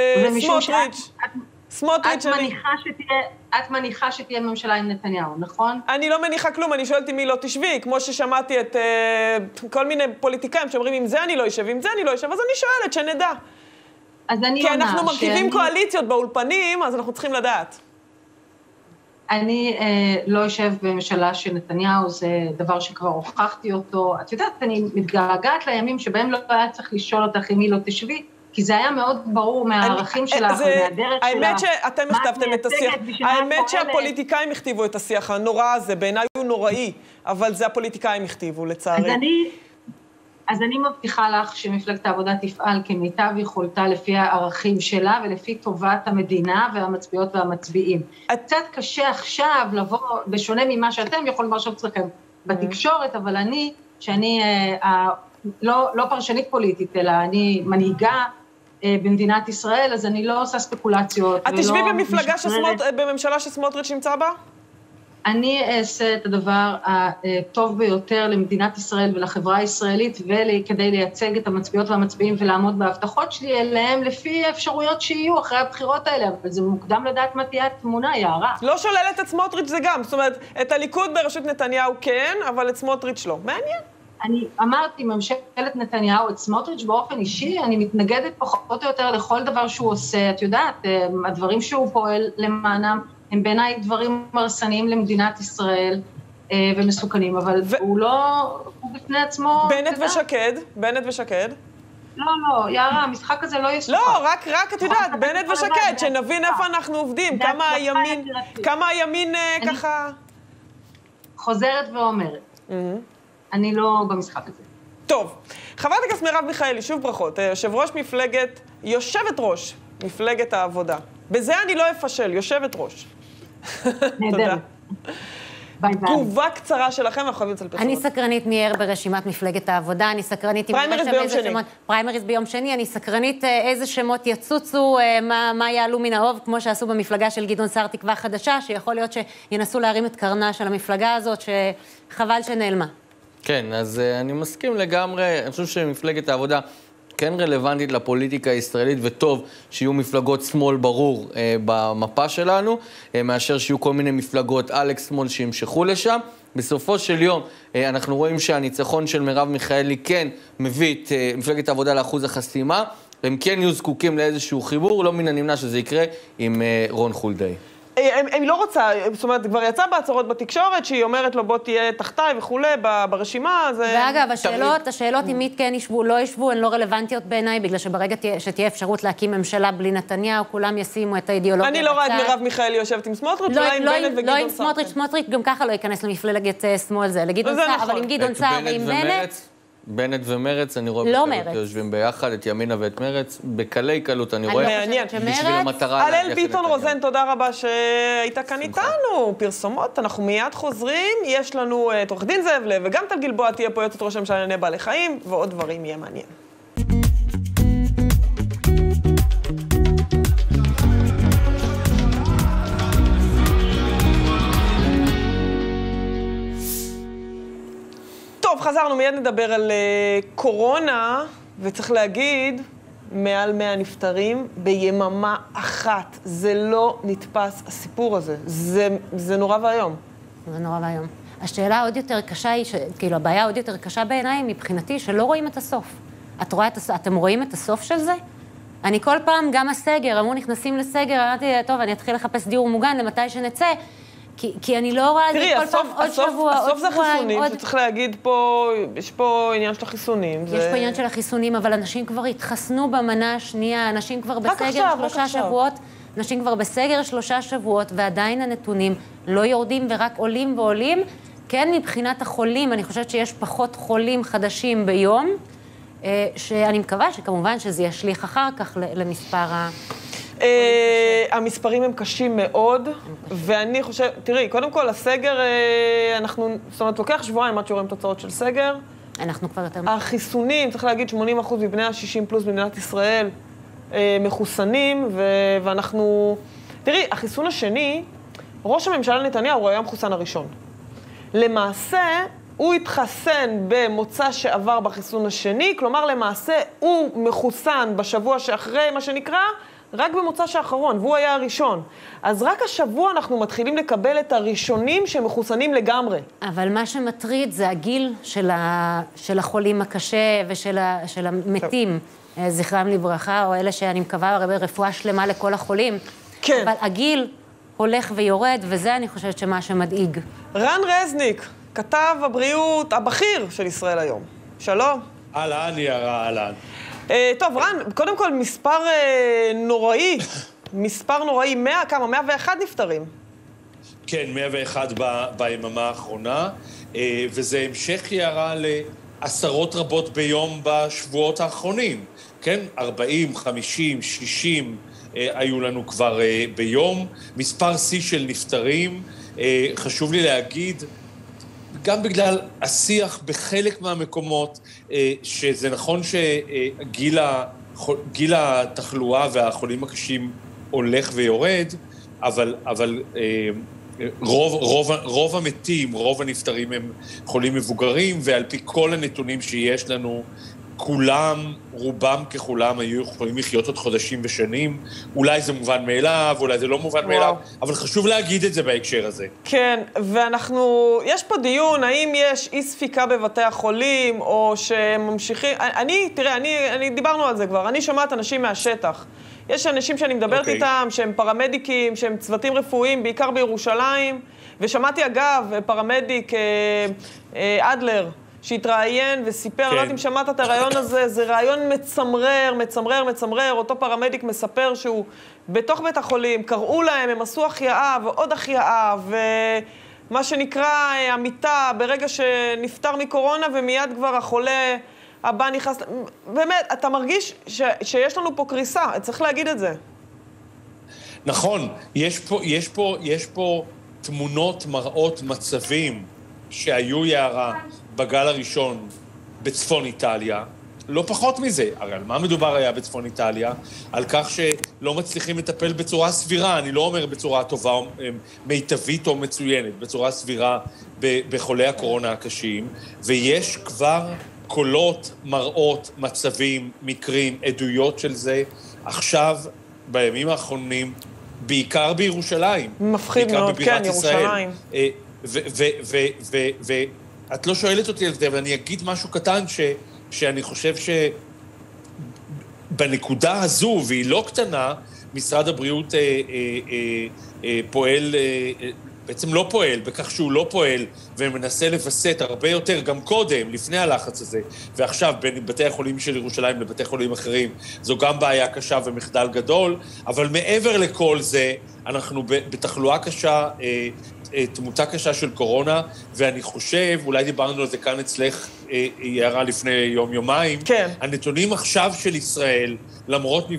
S1: סמוטריץ'
S9: את מניחה שתהיה ממשלה עם נתניהו, נכון?
S1: אני לא מניחה כלום, אני שואלת עם מי לא תשבי, כמו ששמעתי את כל מיני פוליטיקאים שאומרים, עם זה אני לא יושב, עם זה אני לא יושב, אז אני שואלת, שנדע. כי אנחנו מרכיבים קואליציות באולפנים, אז אנחנו צריכים לדעת.
S9: אני לא יושב בממשלה של נתניהו, זה דבר שכבר הוכחתי אותו. את יודעת, אני מתגעגעת לימים שבהם לא היה צריך לשאול אותך עם מי לא תשבי, כי זה היה מאוד ברור מהערכים שלך ומהדרך שלך.
S1: האמת שאתם הכתבתם את השיח, האמת שהפוליטיקאים הכתיבו את השיח הנורא הזה, בעיניי הוא נוראי, אבל זה הפוליטיקאים הכתיבו, לצערי.
S9: אז אני מבטיחה לך שמפלגת העבודה תפעל כמיטב יכולתה לפי הערכים שלה ולפי טובת המדינה והמצביעות והמצביעים. קצת קשה עכשיו לבוא, בשונה ממה שאתם יכולים לרשום אצלכם בתקשורת, אבל שאני לא פרשנית פוליטית, אלא אני מנהיגה במדינת ישראל, אז אני לא עושה ספקולציות.
S1: את תשבי בממשלה שסמוטריץ' נמצא בה?
S9: אני אעשה את הדבר הטוב ביותר למדינת ישראל ולחברה הישראלית, וכדי לייצג את המצביעות והמצביעים ולעמוד בהבטחות שלי אליהם, לפי האפשרויות שיהיו אחרי הבחירות האלה, אבל זה מוקדם לדעת מה תהיה התמונה, יערה.
S1: לא שוללת את סמוטריץ' זה גם, זאת אומרת, את הליכוד בראשות נתניהו כן, אבל את סמוטריץ' לא. מעניין.
S9: אני אמרתי, ממשלת נתניהו, את סמוטריץ' באופן אישי, אני מתנגדת פחות או יותר לכל דבר שהוא עושה. את יודעת, הדברים שהוא פועל למענם, הם בעיניי דברים הרסניים למדינת ישראל ומסוכנים, אבל הוא לא, הוא בפני עצמו...
S1: בנט ושקד.
S9: לא, יערה, המשחק הזה לא יסופר.
S1: לא, רק, את יודעת, בנט ושקד, שנבין איפה אנחנו עובדים, כמה הימין ככה...
S9: חוזרת ואומרת. אני לא במשחק הזה.
S1: טוב, חברת הכנסת מרב מיכאלי, שוב ברכות, יושבת ראש מפלגת העבודה. בזה אני לא אפשל, יושבת ראש.
S9: נהדר.
S1: תגובה קצרה שלכם, אנחנו חייבים לצל פרסומות.
S2: אני סקרנית מייר ברשימת מפלגת העבודה, אני סקרנית...
S1: פריימריז ביום שני.
S2: פריימריז ביום שני, אני סקרנית איזה שמות יצוצו, מה יעלו מן האוב, כמו שעשו במפלגה של גדעון סער תקווה חדשה, שיכול להיות שינסו להרים את קרנה של המפלגה הזאת, שחבל שנעלמה.
S3: כן, אז אני מסכים לגמרי, אני חושב שמפלגת העבודה כן רלוונטית לפוליטיקה הישראלית, וטוב שיהיו מפלגות שמאל ברור במפה שלנו, מאשר שיהיו כל מיני מפלגות אלכס שמאל שימשכו לשם. בסופו של יום אנחנו רואים שהניצחון של מרב מיכאלי כן מביא את מפלגת העבודה לאחוז החסימה, הם כן יהיו זקוקים לאיזשהו חיבור, לא מן הנמנע שזה יקרה עם רון חולדאי.
S1: אני לא רוצה, זאת אומרת, כבר יצא בהצהרות בתקשורת שהיא אומרת לו בוא תהיה תחתיי וכולי ברשימה, זה...
S2: ואגב, השאלות אם מי כן ישבו, לא ישבו, הן לא רלוונטיות בעיניי, בגלל שברגע שתהיה אפשרות להקים ממשלה בלי נתניהו, כולם ישימו את האידיאולוגיה.
S1: אני לא רואה את מרב מיכאלי יושבת עם סמוטריץ', אולי עם בנט וגדעון סער.
S2: לא עם סמוטריץ' גם ככה לא ייכנס למפלגת שמאל זה, לגדעון סער, אבל עם גדעון סער ועם בנט...
S3: בנט ומרץ, אני רואה בקלות יושבים ביחד, את ימינה ואת מרץ, בקלי קלות אני רואה.
S1: מעניין.
S3: בשביל המטרה...
S1: הלל ביטון רוזן, תודה רבה שהיית כאן איתנו. פרסומות, אנחנו מיד חוזרים. יש לנו את עורך דין זאב לב, וגם טל גלבוע תהיה פה יועצת ראש הממשלה לענייני בעלי חיים, ועוד דברים יהיה מעניין. טוב, חזרנו, מיד נדבר על קורונה, וצריך להגיד, מעל 100 נפטרים ביממה אחת. זה לא נתפס, הסיפור הזה. זה נורא והיום.
S2: זה נורא והיום. השאלה עוד יותר קשה היא, כאילו, הבעיה עוד יותר קשה בעיניי מבחינתי, שלא רואים את הסוף. אתם רואים את הסוף של זה? אני כל פעם, גם הסגר, אמרו נכנסים לסגר, אמרתי, טוב, אני אתחיל לחפש דיור מוגן למתי שנצא, כי אני לא רואה את זה כל פעם עוד שבוע, עוד שבועיים.
S1: הסוף זה החיסונים, שצריך להגיד פה, יש פה עניין של החיסונים.
S2: יש פה עניין של החיסונים, אבל אנשים כבר התחסנו במנה השנייה, אנשים כבר בסגר 3 שבועות, אנשים כבר בסגר 3 שבועות, ועדיין הנתונים לא יורדים ורק עולים ועולים. כן, מבחינת החולים, אני חושבת שיש פחות חולים חדשים ביום, שאני מקווה שכמובן שזה ישליך אחר כך למספר
S1: המספרים הם קשים מאוד, ואני חושב, תראי, קודם כל, הסגר, זאת אומרת, לוקח שבועיים עד שרואים תוצאות של סגר.
S2: אנחנו כבר יותר...
S1: החיסונים, צריך להגיד, 80% מבני ה-60 פלוס במדינת ישראל מחוסנים, ואנחנו... תראי, החיסון השני, ראש הממשלה נתניהו הוא היה המחוסן הראשון. למעשה, הוא התחסן במוצא שעבר בחיסון השני, כלומר, למעשה, הוא מחוסן בשבוע שאחרי מה שנקרא, רק במוצא האחרון, והוא היה הראשון. אז רק השבוע אנחנו מתחילים לקבל את הראשונים שמחוסנים לגמרי.
S2: אבל מה שמטריד זה הגיל של החולים הקשה ושל המתים, זכרם לברכה, או אלה שאני מקווה רפואה שלמה לכל החולים.
S1: כן.
S2: אבל הגיל הולך ויורד, וזה אני חושבת שמה שמדאיג.
S1: רן רזניק, כתב הבריאות הבכיר של ישראל היום. שלום.
S10: אהלן, יערה, אהלן.
S1: טוב, רן, קודם כל מספר נוראי, 101 נפטרים.
S10: כן, 101 ביממה האחרונה, וזה המשך יערה לעשרות רבות ביום בשבועות האחרונים. כן, 40, 50, 60 היו לנו כבר ביום. מספר שיא של נפטרים, חשוב לי להגיד, גם בגלל השיח בחלק מהמקומות, שזה נכון שגיל התחלואה והחולים הקשים הולך ויורד, אבל רוב המתים, רוב הנפטרים הם חולים מבוגרים, ועל פי כל הנתונים שיש לנו, כולם, רובם ככולם, היו יכולים לחיות עוד חודשים ושנים. אולי זה מובן מאליו, אולי זה לא מובן מאליו, אבל חשוב להגיד את זה בהקשר הזה.
S1: כן, יש פה דיון, האם יש אי ספיקה בבתי החולים, או שממשיכים... דיברנו על זה כבר, אני שומעת אנשים מהשטח. יש אנשים שאני מדברת איתם, שהם פרמדיקים, שהם צוותים רפואיים, בעיקר בירושלים, ושמעתי אגב פרמדיק אדלר, שהתראיין וסיפר, אני לא יודעת אם שמעת את הרעיון הזה, זה רעיון מצמרר, אותו פרמדיק מספר שהוא בתוך בית החולים, קראו להם, הם עשו החייאה ועוד החייאה, ומה שנקרא המיטה ברגע שנפטר מקורונה, ומיד כבר החולה הבא נכנס... באמת, אתה מרגיש שיש לנו פה קריסה, צריך להגיד את זה.
S10: נכון, יש פה תמונות, מראות, מצבים שהיו יערה בגל הראשון בצפון איטליה, לא פחות מזה. הרי על מה מדובר היה בצפון איטליה? על כך שלא מצליחים לטפל בצורה סבירה, אני לא אומר בצורה טובה, מיטבית או מצוינת, בצורה סבירה בחולי הקורונה הקשים, ויש כבר קולות, מראות, מצבים, מקרים, עדויות של זה, עכשיו, בימים האחרונים, בעיקר בירושלים.
S1: מפחיד מאוד, כן, ירושלים.
S10: ואת לא שואלת אותי על זה, אבל אני אגיד משהו קטן שאני חושב שבנקודה הזו, והיא לא קטנה, משרד הבריאות פועל, בעצם לא פועל, בכך שהוא לא פועל, ומנסה לבסט הרבה יותר, גם קודם, לפני הלחץ הזה, ועכשיו בין בתי החולים של ירושלים לבתי חולים אחרים, זו גם בעיה קשה ומחדל גדול, אבל מעבר לכל זה, אנחנו בתחלואה קשה, תמותה קשה של קורונה, ואני חושב, אולי דיברנו על זה כאן אצלך, יערה לפני יום-יומיים,
S1: כן.
S10: הנתונים עכשיו של ישראל, למרות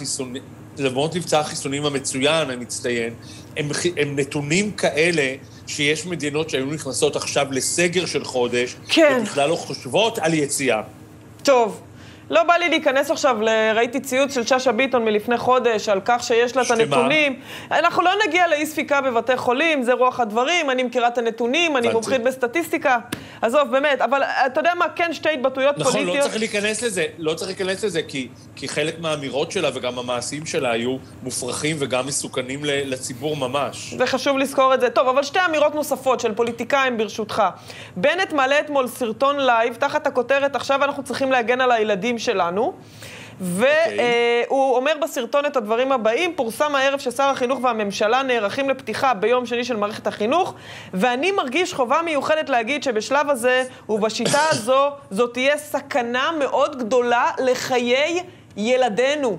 S10: מבצע החיסונים המצוין, המצטיין, הם נתונים כאלה שיש מדינות שהיו נכנסות עכשיו לסגר של חודש,
S1: כן.
S10: ובכלל לא חושבות על יציאה.
S1: טוב. לא בא לי להיכנס עכשיו, ראיתי ציוץ של שאשא ביטון מלפני חודש, על כך שיש לה את הנתונים. אנחנו לא נגיע לאי ספיקה בבתי חולים, זה רוח הדברים, אני מכירה את הנתונים, אני מומחית בסטטיסטיקה. עזוב, באמת, אבל אתה יודע מה, כן, שתי התבטאויות פוליטיות.
S10: נכון, לא צריך להיכנס לזה, כי חלק מהאמירות שלה וגם המעשים שלה היו מופרכים וגם מסוכנים לציבור ממש.
S1: זה חשוב לזכור את זה. טוב, אבל שתי אמירות נוספות של פוליטיקאים ברשותך. בנט מעלה אתמול סרטון לייב, תחת הכותרת, עכשיו אנחנו צריכים להגן על הילדים שלנו, והוא אומר בסרטון את הדברים הבאים: פורסם הערב ששר החינוך והממשלה נערכים לפתיחה ביום שני של מערכת החינוך, ואני מרגיש חובה מיוחדת להגיד שבשלב הזה ובשיטה הזו, זאת תהיה סכנה מאוד גדולה לחיי ילדינו.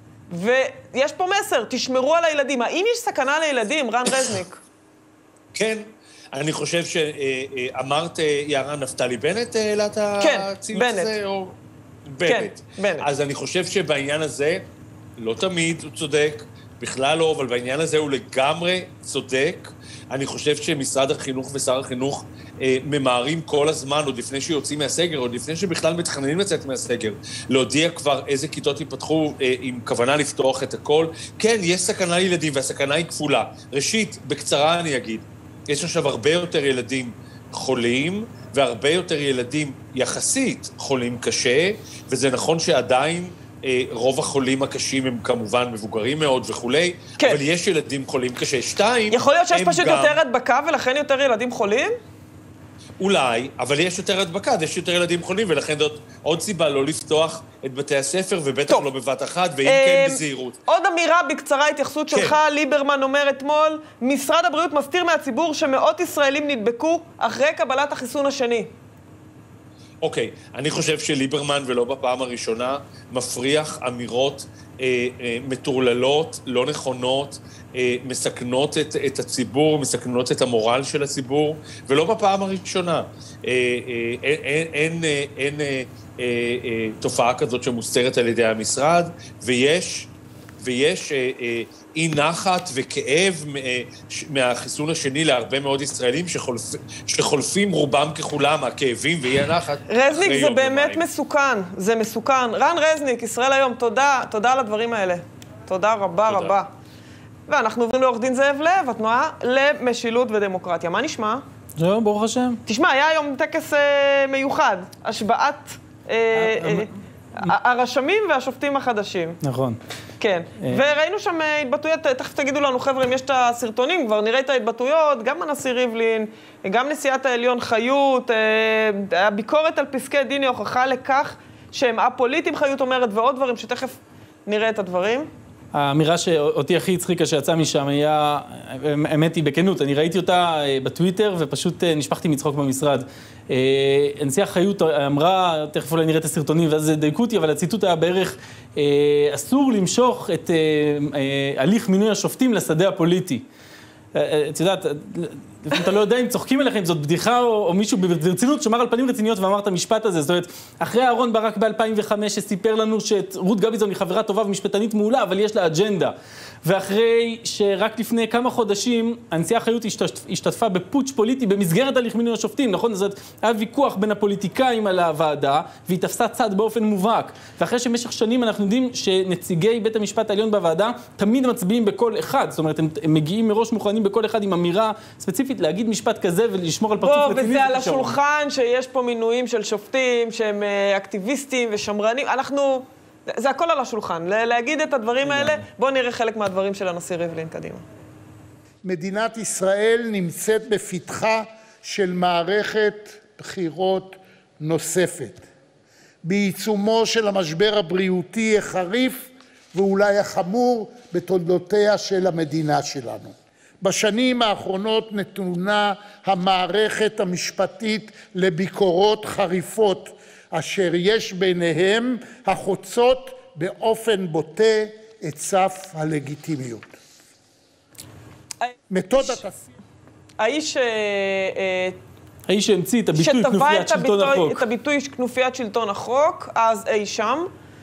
S1: ויש פה מסר, תשמרו על הילדים. האם יש סכנה לילדים, רן רזניק?
S10: כן. אני חושב שאמרת, יערה, נפתלי בנט העלה את הציוץ הזה? בנט. אז אני חושב שבעניין הזה, לא תמיד הוא צודק, בכלל לא, אבל בעניין הזה הוא לגמרי צודק. אני חושב שמשרד החינוך ושר החינוך ממהרים כל הזמן, עוד לפני שיוצאים מהסגר, עוד לפני שבכלל מתכננים לצאת מהסגר, להודיע כבר איזה כיתות ייפתחו עם כוונה לפתוח את הכל. כן, יש סכנה לילדים, והסכנה היא כפולה. ראשית, בקצרה אני אגיד, יש עכשיו הרבה יותר ילדים חולים, והרבה יותר ילדים יחסית חולים קשה, וזה נכון שעדיין רוב החולים הקשים הם כמובן מבוגרים מאוד וכולי, כן. אבל יש ילדים חולים קשה. שתיים,
S1: יכול להיות שיש פשוט יותר הדבקה ולכן יותר ילדים חולים?
S10: אולי, אבל יש יותר הדבקה, יש יותר ילדים חולים, ולכן זאת עוד סיבה לא לפתוח את בתי הספר, ובטח לא בבת אחת, ואם כן בזהירות.
S1: עוד אמירה בקצרה, התייחסות שלך, ליברמן אומר אתמול, משרד הבריאות מסתיר מהציבור שמאות ישראלים נדבקו אחרי קבלת החיסון השני.
S10: אוקיי, אני חושב שליברמן, ולא בפעם הראשונה, מפריח אמירות מטורללות, לא נכונות, מסכנות את הציבור, מסכנות את המורל של הציבור, ולא בפעם הראשונה. אין תופעה כזאת שמוסתרת על ידי המשרד, ויש אי נחת וכאב מהחיסון השני להרבה מאוד ישראלים שחולפים רובם ככולם, הכאבים ואי הנחת.
S1: רזניק, זה באמת מסוכן, זה מסוכן. רן רזניק, ישראל היום, תודה על הדברים האלה. תודה רבה רבה. ואנחנו עוברים לעורך דין זאב לב, התנועה למשילות ודמוקרטיה. מה נשמע?
S11: זהו, ברוך השם.
S1: תשמע, היה היום טקס מיוחד, השבעת הרשמים והשופטים החדשים.
S11: נכון.
S1: כן, וראינו שם התבטאויות, תכף תגידו לנו, חבר'ה, אם יש את הסרטונים, כבר נראה את ההתבטאויות, גם הנשיא ריבלין, גם נשיאת העליון חיות, הביקורת על פסקי דין היא הוכחה לכך שהם א-פוליטיים, חיות אומרת, ועוד דברים שתכף נראה את הדברים. האמירה
S11: שאותי הכי הצחיקה שיצאה משם היה, האמת היא בכנות, אני ראיתי אותה בטוויטר ופשוט נשפחתי מצחוק במשרד. הנשיאה חיות אמרה, תכף אולי נראה את הסרטונים ואז דייקו אותי, אבל הציטוט היה בערך, אסור למשוך את הליך מינוי השופטים לשדה הפוליטי. את יודעת, אתה לא יודע אם צוחקים עליכם, זאת בדיחה או מישהו ברצינות שמר על פנים רציניות ואמר את המשפט הזה. זאת אומרת, אחרי אהרון ברק ב-2005 שסיפר לנו שרות גביזון היא חברה טובה ומשפטנית מעולה, אבל יש לה אג'נדה. ואחרי שרק לפני כמה חודשים הנשיאה חיות השתתפה בפוטש פוליטי במסגרת הליך מינוי השופטים, נכון? זאת היה ויכוח בין הפוליטיקאים על הוועדה, והיא תפסה צד באופן מובהק. ואחרי שבמשך שנים אנחנו יודעים שנציגי בית המשפט העליון בוועדה תמיד מצביעים בכל אחד. זאת אומרת, הם מגיעים מראש מוכנים בכל אחד עם אמירה ספציפית להגיד משפט כזה ולשמור על פרצוף רציני.
S1: וזה על השולחן שיש פה מינויים של שופטים שהם אקטיביסטים ושמרנים. זה הכל על השולחן. להגיד את הדברים האלה, בואו נראה חלק מהדברים של הנשיא ריבלין קדימה.
S12: מדינת ישראל נמצאת בפתחה של מערכת בחירות נוספת. בעיצומו של המשבר הבריאותי החריף ואולי החמור בתולדותיה של המדינה שלנו. בשנים האחרונות נתונה המערכת המשפטית לביקורות חריפות, אשר יש ביניהם החוצות באופן בוטה את סף הלגיטימיות. מתודת
S1: האיש
S11: שהמציא את הביטוי כנופיית שלטון החוק.
S1: את הביטוי כנופיית שלטון החוק, אז אי שם.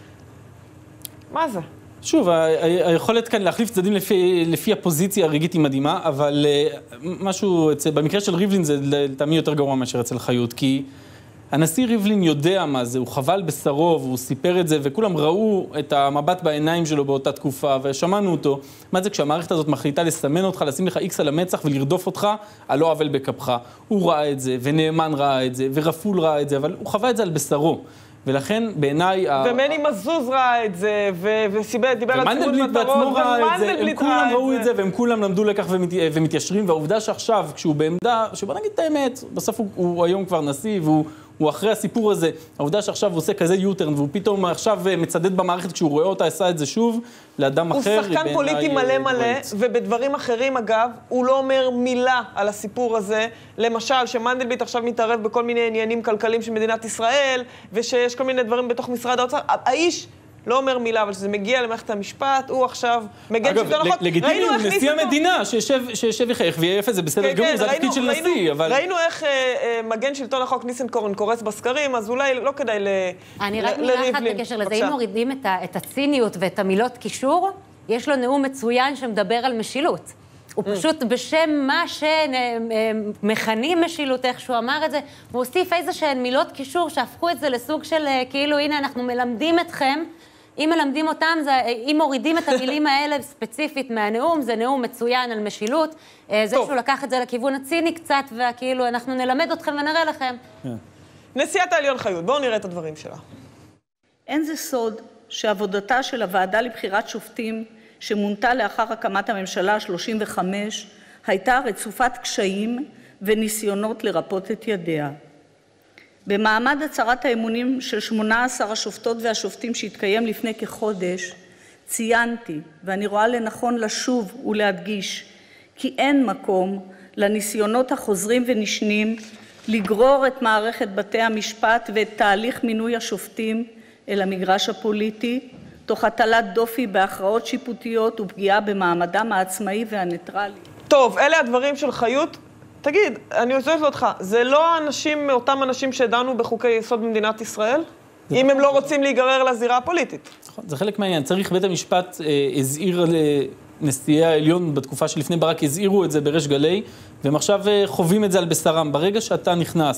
S1: מה זה?
S11: שוב, היכולת כאן להחליף צדדים לפי הפוזיציה הרגעית היא מדהימה, אבל משהו, במקרה של ריבלין זה לטעמי יותר גרוע מאשר אצל חיות, כי הנשיא ריבלין יודע מה זה, הוא חבל בשרו, והוא סיפר את זה, וכולם ראו את המבט בעיניים שלו באותה תקופה, ושמענו אותו. מה זה כשהמערכת הזאת מחליטה לסמן אותך, לשים לך איקס על המצח ולרדוף אותך, על לא עוול בכפך. הוא ראה את זה, ונאמן ראה את זה, ורפול ראה את זה, אבל הוא חווה את זה על בשרו. ולכן בעיניי...
S1: ומני מזוז ראה את זה, ודיבר על צימוד מטרות,
S11: הם כולם ראו את זה, והם כולם למדו לכך ומתיישרים, והעובדה שעכשיו, כשהוא בעמדה, שבוא נגיד את האמת, בסוף הוא היום כבר נשיא, והוא אחרי הסיפור הזה, העובדה שעכשיו הוא עושה כזה יוטרן, והוא פתאום עכשיו מצדד במערכת, כשהוא רואה אותה, עשה את זה שוב, לאדם אחר.
S1: הוא שחקן פוליטי מלא מלא, ובדברים אחרים, אגב, הוא לא אומר מילה על הסיפור הזה. למשל, שמנדלבליט עכשיו מתערב בכל מיני עניינים כלכליים של מדינת ישראל, ושיש כל מיני דברים בתוך משרד האוצר. האיש לא אומר מילה, אבל שזה מגיע למערכת המשפט, הוא עכשיו מגן שלטון החוק.
S11: אגב, לגיטימי, הוא נשיא המדינה שישב יחייך ויהיה זה בסדר גמור, זה התפקיד של נשיא, אבל...
S1: ראינו איך מגן שלטון החוק ניסנקורן קורץ בסקרים, אז אולי לא כדאי לריבלין.
S2: אני רק מילה אחת בקשר לזה, אם מורידים את הציניות ואת המילות קישור, יש לו נאום מצוין שמדבר על משילות. הוא פשוט בשם מה שמכנים משילות, איך שהוא אמר את זה, הוא הוסיף איזשהן מילות קישור שהפכו את זה לסוג של כאילו, הנה אנחנו מלמדים אתכם, אם מלמדים אותם, אם מורידים את המילים האלה ספציפית מהנאום, זה נאום מצוין על משילות, זה שהוא לקח את זה לכיוון הציני קצת, וכאילו אנחנו נלמד אתכם ונראה לכם.
S1: נשיאת העליון חיות, בואו נראה את הדברים שלה.
S13: אין זה סוד שעבודתה של הוועדה לבחירת שופטים, שמונתה לאחר הקמת הממשלה ה-35, הייתה רצופת קשיים וניסיונות לרפות את ידיה. במעמד הצהרת האמונים של 18 השופטות והשופטים שהתקיים לפני כחודש, ציינתי, ואני רואה לנכון לשוב ולהדגיש, כי אין מקום לניסיונות החוזרים ונשנים לגרור את מערכת בתי המשפט ואת תהליך מינוי השופטים אל המגרש הפוליטי, תוך הטלת דופי בהכרעות שיפוטיות ופגיעה במעמדם העצמאי והניטרלי.
S1: טוב, אלה הדברים של חיות. תגיד, אני עוזרת אותך, זה לא אותם אנשים שדנו בחוקי יסוד במדינת ישראל? אם הם לא רוצים להיגרר לזירה הפוליטית.
S11: זה חלק מהעניין. צריך בית המשפט הזהיר לנשיאי העליון בתקופה שלפני ברק, הזהירו את זה בריש גלי, והם עכשיו חווים את זה על בשרם. ברגע שאתה נכנס,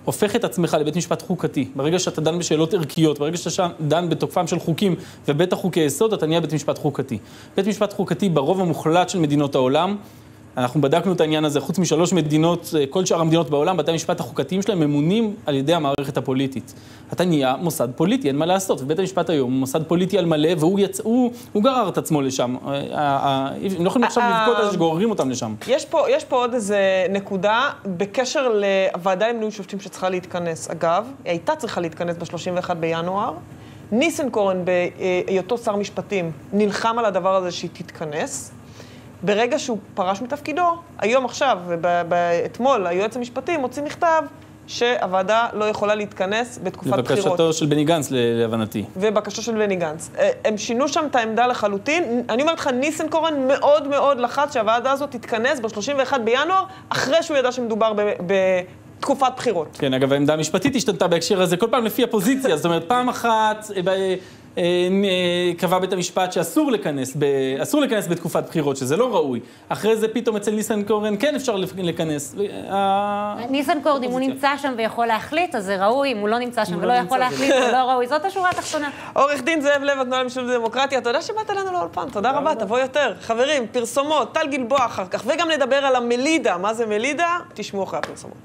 S11: הופך את עצמך לבית משפט חוקתי. ברגע שאתה דן בשאלות ערכיות, ברגע שאתה דן בתוקפם של חוקים ובטח חוקי יסוד, אתה נהיה בית משפט חוקתי. בית משפט חוקתי ברוב המוחלט של מדינות העולם, אנחנו בדקנו את העניין הזה, חוץ מ3 מדינות, כל שאר המדינות בעולם, בתי המשפט החוקתיים שלהם ממונים על ידי המערכת הפוליטית. אתה נהיה מוסד פוליטי, אין מה לעשות, ובית המשפט היום הוא מוסד פוליטי על מלא, והוא גרר את עצמו לשם. הם לא יכולים עכשיו לבכות על זה שגוררים אותם לשם.
S1: יש פה עוד איזה נקודה בקשר לוועדה למינוי שופטים שצריכה להתכנס. אגב, היא הייתה צריכה להתכנס ב-31 בינואר. ניסנקורן, בהיותו שר משפטים, נלחם על הדבר הזה שהיא תתכנס. ברגע שהוא פרש מתפקידו, היום עכשיו, ואתמול, היועץ המשפטי מוציא מכתב שהוועדה לא יכולה להתכנס בתקופת בחירות.
S11: לבקשתו של בני גנץ, להבנתי.
S1: ובקשתו של בני גנץ. הם שינו שם את העמדה לחלוטין. אני אומרת לך, ניסנקורן מאוד מאוד לחץ שהוועדה הזאת תתכנס ב-31 בינואר, אחרי שהוא ידע שמדובר בתקופת בחירות.
S11: כן, אגב, העמדה המשפטית השתנתה בהקשר הזה, כל פעם לפי הפוזיציה. זאת אומרת, פעם אחת קבע בית המשפט שאסור לכנס בתקופת בחירות, שזה לא ראוי. אחרי זה פתאום אצל ניסנקורן כן אפשר לכנס.
S2: ניסנקורן, אם הוא נמצא שם ויכול להחליט, אז זה ראוי. אם הוא לא נמצא שם ולא יכול להחליט, זה לא ראוי. זאת השורה התחתונה.
S1: עורך דין זאב לב, התנועה למשילות ודמוקרטיה, תודה שבאת אלינו לאולפן. תודה רבה, תבוא יותר. חברים, פרסומות, טל גלבוע אחר כך, וגם נדבר על המלידה. מה זה מלידה? תשמעו אחרי הפרסומות.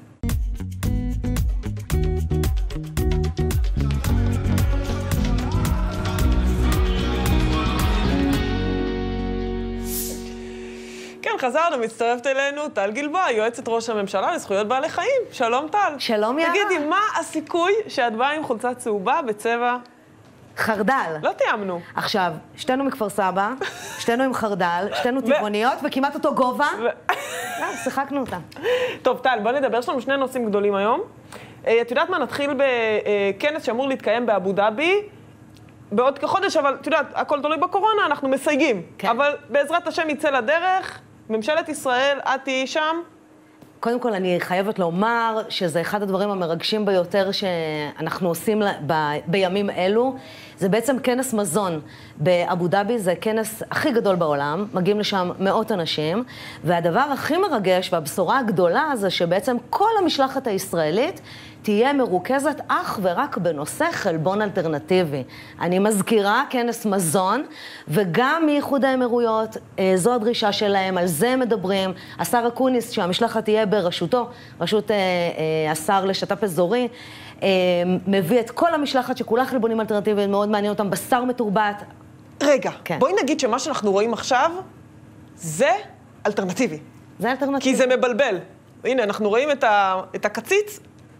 S1: כן, חזרנו, מצטרפת אלינו טל גלבוע, יועצת ראש הממשלה לזכויות בעלי חיים. שלום טל.
S14: שלום יערה.
S1: תגידי, מה הסיכוי שאת באה עם חולצה צהובה בצבע?
S14: חרדל.
S1: לא תיאמנו.
S14: עכשיו, שתינו מכפר סבא, שתינו עם חרדל, שתינו טבעוניות וכמעט אותו גובה. שיחקנו אותה.
S1: טוב, טל, בוא נדבר, יש לנו 2 נושאים גדולים היום. את יודעת מה, נתחיל בכנס שאמור להתקיים באבו דאבי, בעוד כחודש, אבל את יודעת, הכל תלוי בקורונה, אנחנו מסייגים. כן. אבל בעזרת השם יצא לדרך, ממשלת ישראל, את תהיי שם.
S14: קודם כל, אני חייבת לומר שזה אחד הדברים המרגשים ביותר שאנחנו עושים בימים אלו. זה בעצם כנס מזון באבו דאבי, זה כנס הכי גדול בעולם, מגיעים לשם מאות אנשים, והדבר הכי מרגש והבשורה הגדולה זה שבעצם כל המשלחת הישראלית תהיה מרוכזת אך ורק בנושא חלבון אלטרנטיבי. אני מזכירה כנס מזון, וגם מאיחוד האמירויות, זו הדרישה שלהם, על זה מדברים. השר אקוניס, שהמשלחת תהיה בראשותו, רשות השר לשת"פ אזורי, מביא את כל המשלחת שכולה חלבונים אלטרנטיביים, מאוד מעניין אותם, בשר מתורבת.
S1: רגע, כן. בואי נגיד שמה שאנחנו רואים עכשיו, זה אלטרנטיבי.
S14: זה אלטרנטיבי.
S1: כי זה מבלבל. הנה, אנחנו רואים את הקציץ,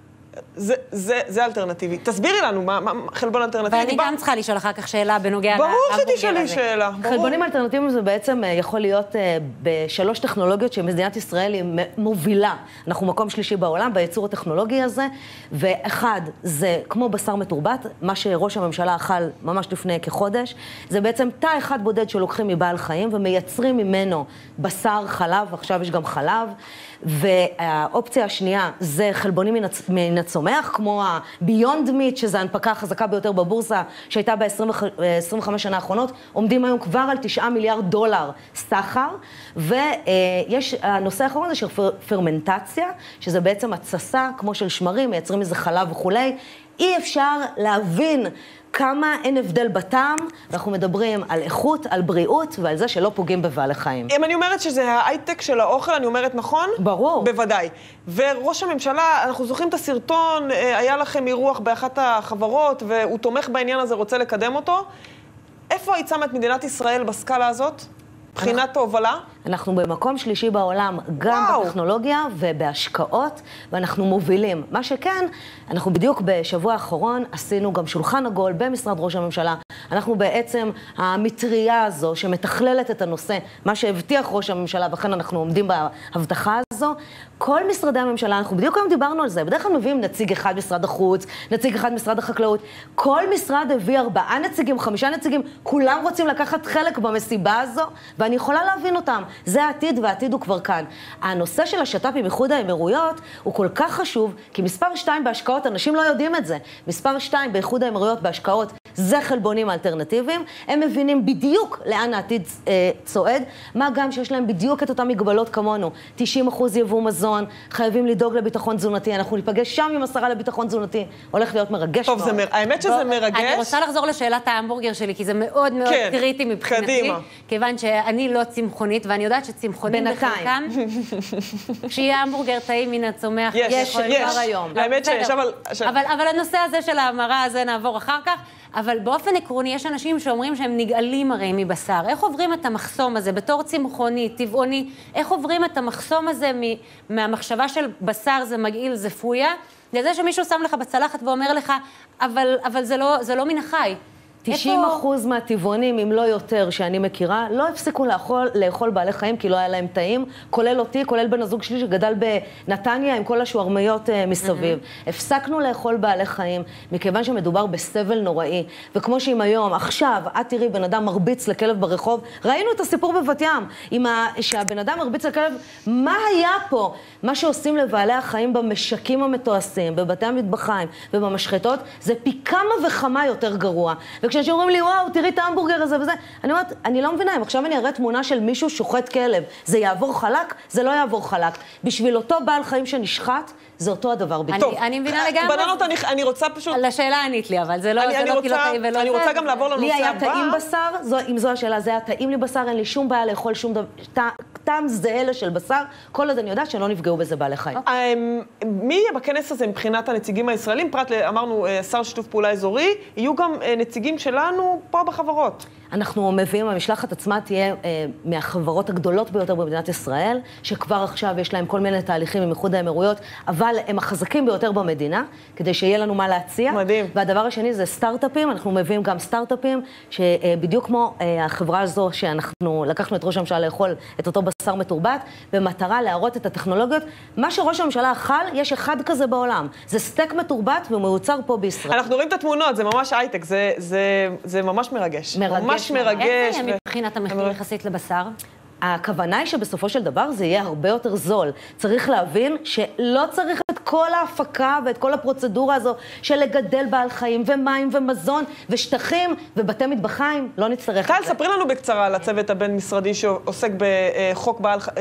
S1: זה אלטרנטיבי. תסבירי לנו מה חלבון אלטרנטיבי.
S2: ואני גם צריכה לשאול אחר כך שאלה בנוגע
S1: ברור שתשאלי שאלה.
S14: חלבונים אלטרנטיביים זה בעצם יכול להיות ב3 טכנולוגיות שמדינת ישראל היא מובילה. אנחנו מקום שלישי בעולם בייצור הטכנולוגי הזה, ואחד זה כמו בשר מתורבת, מה שראש הממשלה אכל ממש לפני כחודש, זה בעצם תא אחד בודד שלוקחים מבעל חיים ומייצרים ממנו בשר, חלב, עכשיו יש גם חלב, והאופציה השנייה זה חלבונים מן הצומח, כמו ה-Beyond Meat, שזה ההנפקה החזקה ביותר בבורסה, שהייתה ב-25 שנה האחרונות, עומדים היום כבר על $9 מיליארד סחר, ויש, הנושא האחרון זה של פרמנטציה, שזה בעצם התססה, כמו של שמרים, מייצרים איזה חלב וכולי, אי אפשר להבין כמה אין הבדל בטעם, אנחנו מדברים על איכות, על בריאות, ועל זה שלא פוגעים בבעלי חיים.
S1: אם אני אומרת שזה ההייטק של האוכל, אני אומרת נכון?
S14: ברור.
S1: בוודאי. וראש הממשלה, אנחנו זוכרים את הסרטון, היה לכם אירוח באחת החברות, והוא תומך בעניין הזה, רוצה לקדם אותו. איפה היית שמה את מדינת ישראל בסקאלה הזאת? מבחינת ההובלה?
S14: אנחנו במקום שלישי בעולם, גם בטכנולוגיה ובהשקעות, ואנחנו מובילים. מה שכן, אנחנו בדיוק בשבוע האחרון עשינו גם שולחן עגול במשרד ראש הממשלה. אנחנו בעצם המטריה הזו שמתכללת את הנושא, מה שהבטיח ראש הממשלה, וכן אנחנו עומדים בהבטחה הזו. כל משרדי הממשלה, אנחנו בדיוק היום דיברנו על זה, בדרך כלל מביאים נציג אחד משרד החוץ, נציג אחד משרד החקלאות, כל משרד הביא 4 נציגים, 5 נציגים, כולם רוצים לקחת חלק במסיבה הזו, ואני יכולה להבין אותם. זה העתיד, והעתיד הוא כבר כאן. הנושא של השת"פ עם איחוד האמירויות הוא כל כך חשוב, כי מספר 2 בהשקעות, אנשים לא יודעים את זה. מספר 2 באיחוד האמירויות בהשקעות, זה חלבונים אלטרנטיביים. הם מבינים בדיוק לאן העתיד צועד, מה גם שיש להם בדיוק את אותם מגבלות כמונו. 90% יבוא מזון, חייבים לדאוג לביטחון תזונתי, אנחנו ניפגש שם עם השרה לביטחון תזונתי, הולך להיות מרגש.
S1: טוב, האמת שזה מרגש.
S2: אני רוצה לחזור לשאלת ההמבורגר שלי, כי זה מאוד מאוד קריטי מבחינתי, כיוון שאני לא צמחונית, ואני יודעת שצמחונים בחלקם, כשיהיה המבורגר טעים מן הצומח,
S14: יש היום.
S1: האמת שיש,
S2: אבל הנושא הזה של ההמרה הזה נעבור אחר כך, אבל באופן עקרוני יש אנשים שאומרים שהם נגאלים הרי מבשר. איך עוברים את המחסום הזה בתור צמחוני, טבעוני? איך עוברים את המחסום הזה מהמחשבה של בשר זה מגעיל, זה פויה, לזה שמישהו שם לך בצלחת ואומר לך, אבל זה לא מן החי.
S14: 90% מהטבעונים, אם לא יותר, שאני מכירה, לא הפסיקו לאכול בעלי חיים כי לא היה להם טעים, כולל אותי, כולל בן הזוג שלי שגדל בנתניה עם כל השוארמיות מסביב. הפסקנו לאכול בעלי חיים מכיוון שמדובר בסבל נוראי. וכמו שאם היום, עכשיו, את תראי בן אדם מרביץ לכלב ברחוב, ראינו את הסיפור בבת ים, שהבן אדם מרביץ לכלב, מה היה פה? מה שעושים לבעלי החיים במשקים המתועשים, בבתי המטבחיים ובמשחטות, זה פי כמה וכמה יותר גרוע. כשאנשים אומרים לי, וואו, תראי את ההמבורגר הזה וזה, אני אומרת, אני לא מבינה, אם עכשיו אני אראה תמונה של מישהו שוחט כלב, זה יעבור חלק? זה לא יעבור חלק. בשביל אותו בעל חיים שנשחט, זה אותו הדבר בדיוק.
S2: אני מבינה לגמרי.
S1: בננות, אני רוצה פשוט...
S2: לשאלה ענית לי, אבל זה לא כי לא טעים ולא...
S1: אני רוצה גם לעבור לנושא הבא.
S14: לי היה טעים בשר, אם זו השאלה, זה היה טעים לי בשר, אין לי שום בעיה לאכול שום דבר, טעם זהה של בשר, כל עוד אני יודעת שלא נפגעו בזה בעלי חיים.
S1: מי יהיה בכנס הזה מבחינת הנציגים הישראלים? פרט אמרנו, שר שיתוף פעולה אזורי, יהיו גם נציגים שלנו פה בחברות.
S14: אנחנו מביאים, המשלחת עצמה תהיה מהחברות הגדולות ביותר במדינת ישראל, שכבר עכשיו יש להם כל מיני תהליכים עם איחוד האמירויות, אבל הם החזקים ביותר במדינה, כדי שיהיה לנו מה להציע.
S1: מדהים.
S14: והדבר השני זה סטארט-אפים, אנחנו מביאים גם סטארט-אפים, שבדיוק כמו החברה הזו שאנחנו לקחנו את ראש הממשלה לאכול את אותו בשר מתורבת, במטרה להראות את הטכנולוגיות. מה שראש הממשלה אכל, יש אחד כזה בעולם. זה סטייק מתורבת ומיוצר פה בישראל.
S1: אנחנו רואים את התמונות, זה ממש הייטק, זה ממש מרגש. ממש מרגש.
S2: איך זה מבחינת המחיר יחסית לבשר?
S14: הכוונה היא שבסופו של דבר זה יהיה הרבה יותר זול. צריך להבין שלא צריך את כל ההפקה ואת כל הפרוצדורה הזו של לגדל בעל חיים ומים ומזון ושטחים ובתי מטבחיים, לא נצטרך את זה.
S1: טל, ספרי לנו בקצרה על הצוות הבין-משרדי שעוסק בחוק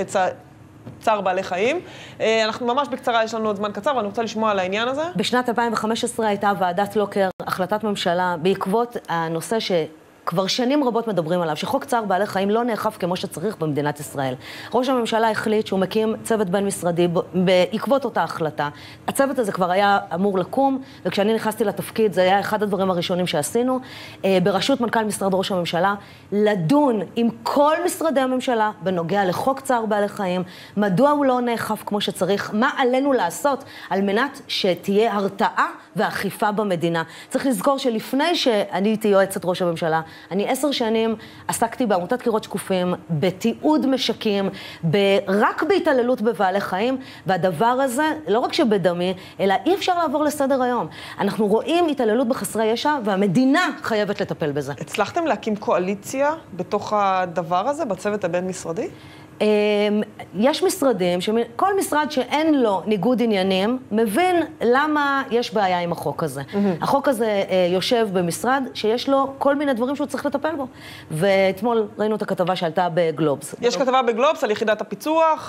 S1: צער בעלי חיים. אנחנו ממש בקצרה, יש לנו עוד זמן קצר, ואני רוצה לשמוע על העניין הזה.
S14: בשנת 2015 הייתה ועדת לוקר, החלטת ממשלה, בעקבות הנושא כבר שנים רבות מדברים עליו, שחוק צער בעלי חיים לא נאכף כמו שצריך במדינת ישראל. ראש הממשלה החליט שהוא מקים צוות בין-משרדי בעקבות אותה החלטה. הצוות הזה כבר היה אמור לקום, וכשאני נכנסתי לתפקיד, זה היה אחד הדברים הראשונים שעשינו, בראשות מנכ"ל משרד ראש הממשלה, לדון עם כל משרדי הממשלה בנוגע לחוק צער בעלי חיים, מדוע הוא לא נאכף כמו שצריך, מה עלינו לעשות על מנת שתהיה הרתעה ואכיפה במדינה. צריך לזכור שלפני שאני הייתי יועצת ראש הממשלה, אני 10 שנים עסקתי בעמותת קירות שקופים, בתיעוד משקים, רק בהתעללות בבעלי חיים, והדבר הזה, לא רק שבדמי, אלא אי אפשר לעבור לסדר היום. אנחנו רואים התעללות בחסרי ישע, והמדינה חייבת לטפל בזה.
S1: הצלחתם להקים קואליציה בתוך הדבר הזה, בצוות הבין-משרדי?
S14: יש משרדים, כל משרד שאין לו ניגוד עניינים, מבין למה יש בעיה עם החוק הזה. החוק הזה יושב במשרד שיש לו כל מיני דברים שהוא צריך לטפל בו. ואתמול ראינו את הכתבה שעלתה בגלובס.
S1: יש כתבה בגלובס על יחידת הפיצוח.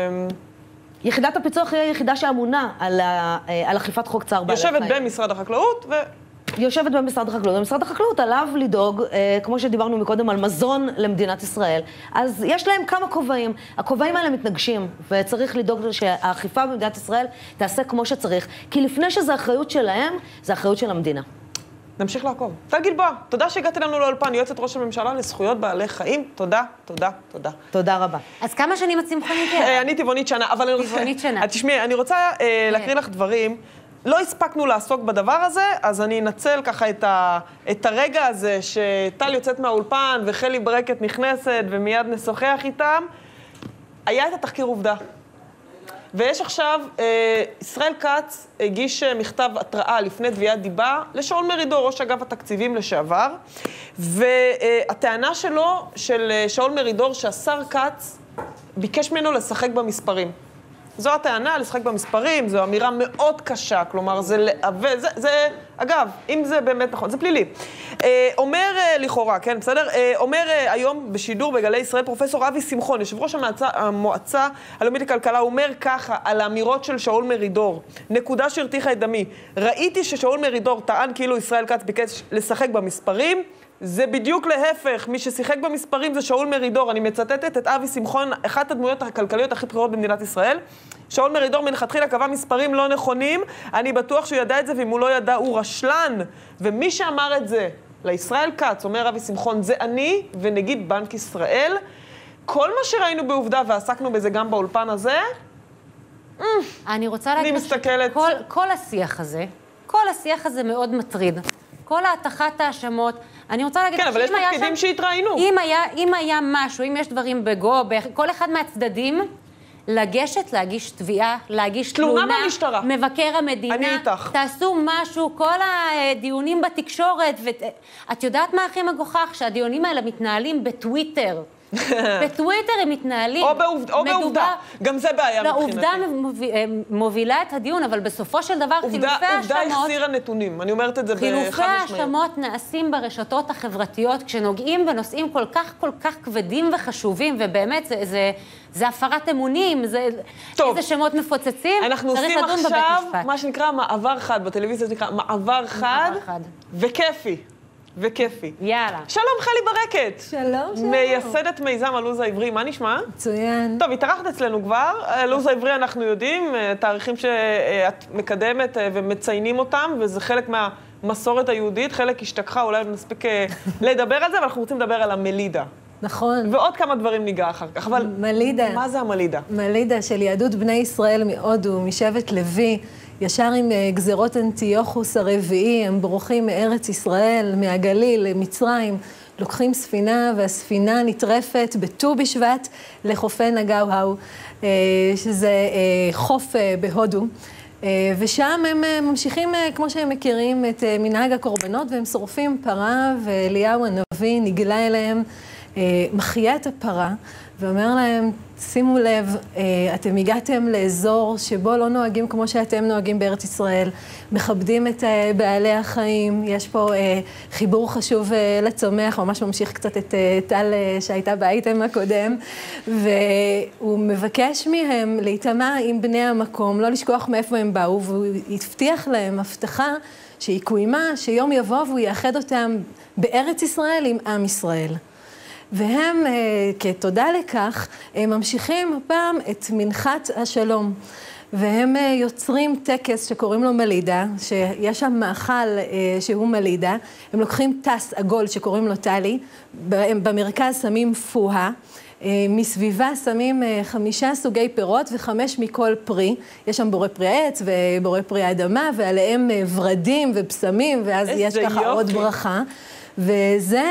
S14: יחידת הפיצוח היא היחידה שאמונה על אכיפת חוק צער בעלי חיים.
S1: יושבת במשרד החקלאות
S14: יושבת במשרד החקלאות. במשרד החקלאות עליו לדאוג, כמו שדיברנו מקודם, על מזון למדינת ישראל. אז יש להם כמה כובעים. הכובעים האלה מתנגשים, וצריך לדאוג שהאכיפה במדינת ישראל תעשה כמו שצריך. כי לפני שזה אחריות שלהם, זה אחריות של המדינה.
S1: נמשיך לעקוב. טל גלבוע, תודה שהגעתי לנו לאולפן, יועצת ראש הממשלה לזכויות בעלי חיים. תודה, תודה, תודה.
S14: תודה רבה.
S2: אז כמה שנים את צמחונית?
S1: אני טבעונית שנה, אבל
S2: טבעונית שנה.
S1: תשמעי, אני רוצה להקריא לך דברים. לא הספקנו לעסוק בדבר הזה, אז אני אנצל ככה את הרגע הזה שטל יוצאת מהאולפן וחלי ברקת נכנסת ומיד נשוחח איתם. היה את התחקיר עובדה. ויש עכשיו, ישראל כץ הגיש מכתב התראה לפני תביעת דיבה לשאול מרידור, ראש אגף התקציבים לשעבר, והטענה שלו, של שאול מרידור, שהשר כץ ביקש ממנו לשחק במספרים. זו הטענה, לשחק במספרים, זו אמירה מאוד קשה, כלומר, זה אגב, אם זה באמת נכון, זה פלילי. אומר לכאורה, כן, בסדר? אומר היום בשידור בגלי ישראל פרופסור אבי שמחון, יושב ראש המועצה הלאומית לכלכלה, הוא אומר ככה על האמירות של שאול מרידור, נקודה שהרתיחה את דמי. ראיתי ששאול מרידור טען כאילו ישראל כץ ביקש לשחק במספרים, זה בדיוק להפך, מי ששיחק במספרים זה שאול מרידור. אני מצטטת את אבי שמחון, אחת הדמויות הכלכליות הכי בכירות במדינת ישראל. שאול מרידור מלכתחילה קבע מספרים לא נכונים, אני בטוח שהוא ידע את זה, ואם הוא לא ידע הוא רשלן. ומי שאמר את זה לישראל כץ, אומר אבי שמחון, זה אני ונגיד בנק ישראל. כל מה שראינו בעובדה, ועסקנו בזה גם באולפן הזה,
S2: אני רוצה להגיד כל השיח הזה מאוד מטריד. כל ההתחת האשמות, אני רוצה להגיד...
S1: כן, אבל יש תפקידים שהתראינו.
S2: אם היה משהו, אם יש דברים כל אחד מהצדדים, לגשת, להגיש תביעה, להגיש תלונה
S1: במשטרה.
S2: מבקר המדינה.
S1: אני איתך.
S2: תעשו משהו, כל הדיונים בתקשורת, ואת יודעת מה הכי מגוחך? שהדיונים האלה מתנהלים בטוויטר. בטוויטר הם מתנהלים.
S1: או בעובדה. גם זה בעיה מבחינתי.
S2: העובדה מובילה את הדיון, אבל בסופו של דבר חילופי האשמות...
S1: עובדה החסירה נתונים, אני אומרת את זה בחד משמעית.
S2: חילופי האשמות נעשים ברשתות החברתיות, כשנוגעים בנושאים כל כך כבדים וחשובים, ובאמת זה הפרת אמונים, איזה שמות מפוצצים,
S1: אנחנו עושים עכשיו מה שנקרא מעבר חד, בטלוויזיה זה נקרא מעבר חד וכיפי.
S2: יאללה.
S1: שלום חלי ברקת.
S15: שלום.
S1: מייסדת מיזם הלו"ז העברי, מה נשמע?
S15: מצוין.
S1: טוב, התארחת אצלנו כבר, הלו"ז העברי אנחנו יודעים, תאריכים שאת מקדמת ומציינים אותם, וזה חלק מהמסורת היהודית, חלק השתכחה, אולי נספיק לדבר על זה, אבל אנחנו רוצים לדבר על המלידה.
S15: נכון.
S1: ועוד כמה דברים ניגע אחר כך, אבל
S15: מלידה.
S1: מה זה המלידה?
S15: מלידה של יהדות בני ישראל מהודו, משבט לוי, ישר עם גזרות אנטיוכוס הרביעי, הם בורחים מארץ ישראל, מהגליל למצרים, לוקחים ספינה, והספינה נטרפת בט"ו בשבט לחופי נגאוהו, שזה חוף בהודו. ושם הם ממשיכים, כמו שהם מכירים, את מנהג הקורבנות, והם שורפים פרה, ואליהו הנביא נגלה אליהם, מחיה את הפרה, ואומר להם, שימו לב, אתם הגעתם לאזור שבו לא נוהגים כמו שאתם נוהגים בארץ ישראל, מכבדים את בעלי החיים, יש פה חיבור חשוב לצומח, ממש ממשיך קצת את טל שהייתה באייטם הקודם, והוא מבקש מהם להתאמה עם בני המקום, לא לשכוח מאיפה הם באו, והוא הבטיח להם הבטחה שהיא קוימה, שיום יבוא והוא יאחד אותם בארץ ישראל עם עם ישראל. והם, כתודה לכך, הם ממשיכים הפעם את מנחת השלום. והם יוצרים טקס שקוראים לו מלידה, שיש שם מאכל שהוא מלידה. הם לוקחים טס עגול שקוראים לו טלי, במרכז שמים פוהה, מסביבה שמים 5 סוגי פירות ו5 מכל פרי. יש שם בורא פרי העץ ובורא פרי האדמה, ועליהם ורדים ובשמים, ואז יש ככה עוד ברכה. וזה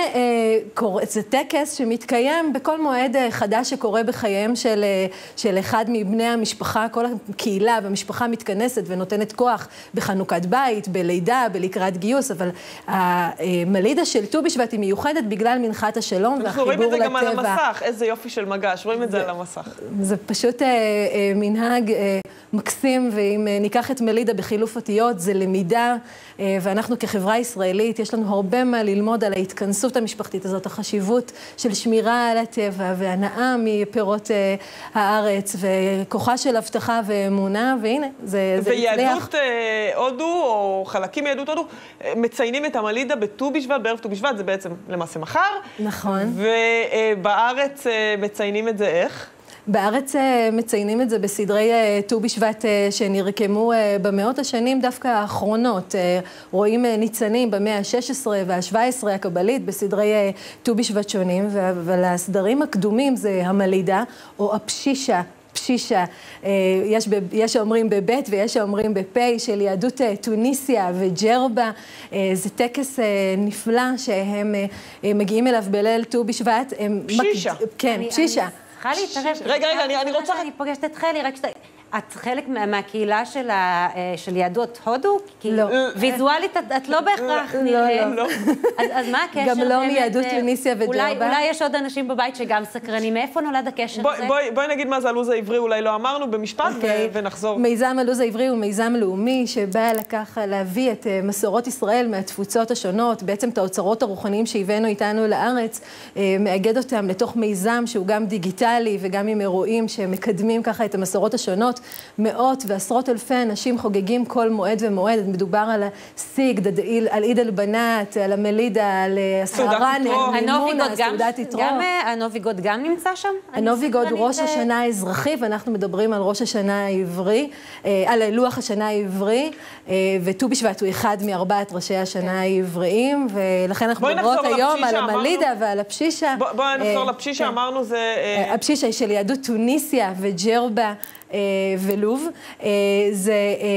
S15: טקס שמתקיים בכל מועד חדש שקורה בחייהם של אחד מבני המשפחה. כל הקהילה והמשפחה מתכנסת ונותנת כוח בחנוכת בית, בלידה, בלקראת גיוס, אבל המלידה של ט"ו בשבט היא מיוחדת בגלל מנחת השלום והחיבור לטבע.
S1: אנחנו רואים את זה גם על המסך, איזה יופי של מגש, רואים את זה על המסך.
S15: זה פשוט מנהג מקסים, ואם ניקח את מלידה בחילוף אותיות, זה למידה, ואנחנו כחברה ישראלית, יש לנו הרבה מה ללמוד על ההתכנסות המשפחתית הזאת, החשיבות של שמירה על הטבע והנאה מפירות הארץ, וכוחה של הבטחה ואמונה, והנה, זה הצליח.
S1: ויהדות הודו, או חלקים מיהדות הודו, מציינים את המלידה בט"ו בשבט, בערב ט"ו בשבט, זה בעצם למעשה מחר.
S15: נכון.
S1: ובארץ מציינים את זה איך?
S15: בארץ מציינים את זה בסדרי ט"ו בשבט שנרקמו במאות השנים דווקא האחרונות. רואים ניצנים במאה ה-16 וה-17 הקבלית בסדרי ט"ו בשבט שונים, אבל הסדרים הקדומים זה המלידה או הפשישה. פשישה, יש שאומרים בבית ויש שאומרים בפי, של יהדות טוניסיה וג'רבה. זה טקס נפלא שהם מגיעים אליו בליל ט"ו בשבט.
S1: פשישה.
S15: כן, פשישה.
S2: חלי, תראה.
S1: רגע, אני רוצה...
S2: אני פוגשת את חלי, רק את חלק מהקהילה של יהדות הודו? לא. ויזואלית את לא בהכרח נראה.
S1: לא.
S2: אז מה הקשר?
S15: גם לא מיהדות טוניסיה וג'רבה.
S2: אולי יש עוד אנשים בבית שגם סקרנים. מאיפה נולד הקשר הזה?
S1: בואי נגיד מה זה הלו"ז העברי, אולי לא אמרנו במשפט ונחזור.
S15: מיזם הלו"ז העברי הוא מיזם לאומי שבא ככה להביא את מסורות ישראל מהתפוצות השונות, בעצם את האוצרות הרוחניים שהבאנו איתנו לארץ, מאגד אותם לתוך מיזם שהוא גם דיגיטלי וגם עם אירועים שמקדמים ככה את המסורות השונות. מאות ועשרות אלפי אנשים חוגגים כל מועד ומועד. מדובר על הסיגד, על עיד אל-בנאת, על המלידה, על הסהרן, המימונה, סעודת יתרו.
S2: הנוביגוד גם נמצא שם?
S15: הנוביגוד הוא ראש השנה האזרחי, ואנחנו מדברים על ראש השנה העברי, על לוח השנה העברי, וט"ו בשבט הוא אחד מארבעת ראשי השנה העבריים, ולכן אנחנו מדברות היום על המלידה ועל הפשישה.
S1: בואי נחזור לפשישה, אמרנו זה...
S15: הפשישה של יהדות טוניסיה וג'רבה. ולוב, זה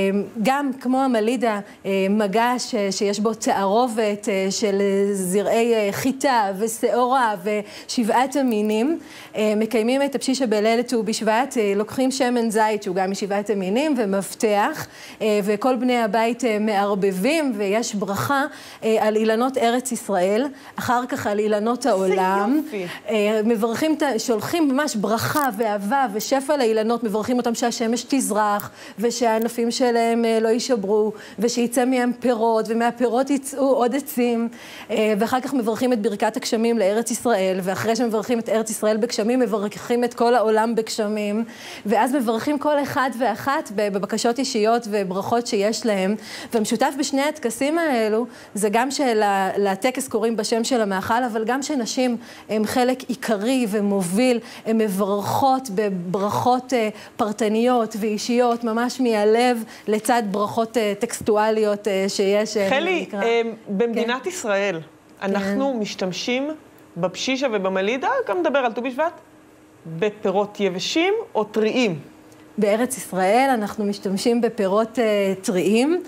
S15: גם כמו המלידה, מגש שיש בו תערובת של זרעי חיטה ושעורה ושבעת המינים, מקיימים את הפשישה בליל ט"ו בשבט, לוקחים שמן זית שהוא גם משבעת המינים ומפתח, וכל בני הבית מערבבים, ויש ברכה על אילנות ארץ ישראל, אחר כך על אילנות העולם, מברכים, שולחים ממש ברכה ואהבה ושפע לאילנות, מברכים אותם שהשמש תזרח, ושהענפים שלהם לא יישברו, ושיצא מהם פירות, ומהפירות יצאו עוד עצים, ואחר כך מברכים את ברכת הגשמים לארץ ישראל, ואחרי שמברכים את ארץ ישראל בגשמים, מברכים את כל העולם בגשמים, ואז מברכים כל אחד ואחת בבקשות אישיות וברכות שיש להם, והמשותף בשני הטקסים האלו, זה גם שלטקס קוראים בשם של המאכל, אבל גם שנשים הם חלק עיקרי ומוביל, הם מברכות בברכות פרטניות ואישיות, ממש מהלב, לצד ברכות טקסטואליות שיש.
S1: חלי, במדינת ישראל, אנחנו משתמשים בפשישה ובמלידה, גם נדבר על ט"ו בשבט, בפירות יבשים או טריים?
S15: בארץ ישראל אנחנו משתמשים בפירות טריים,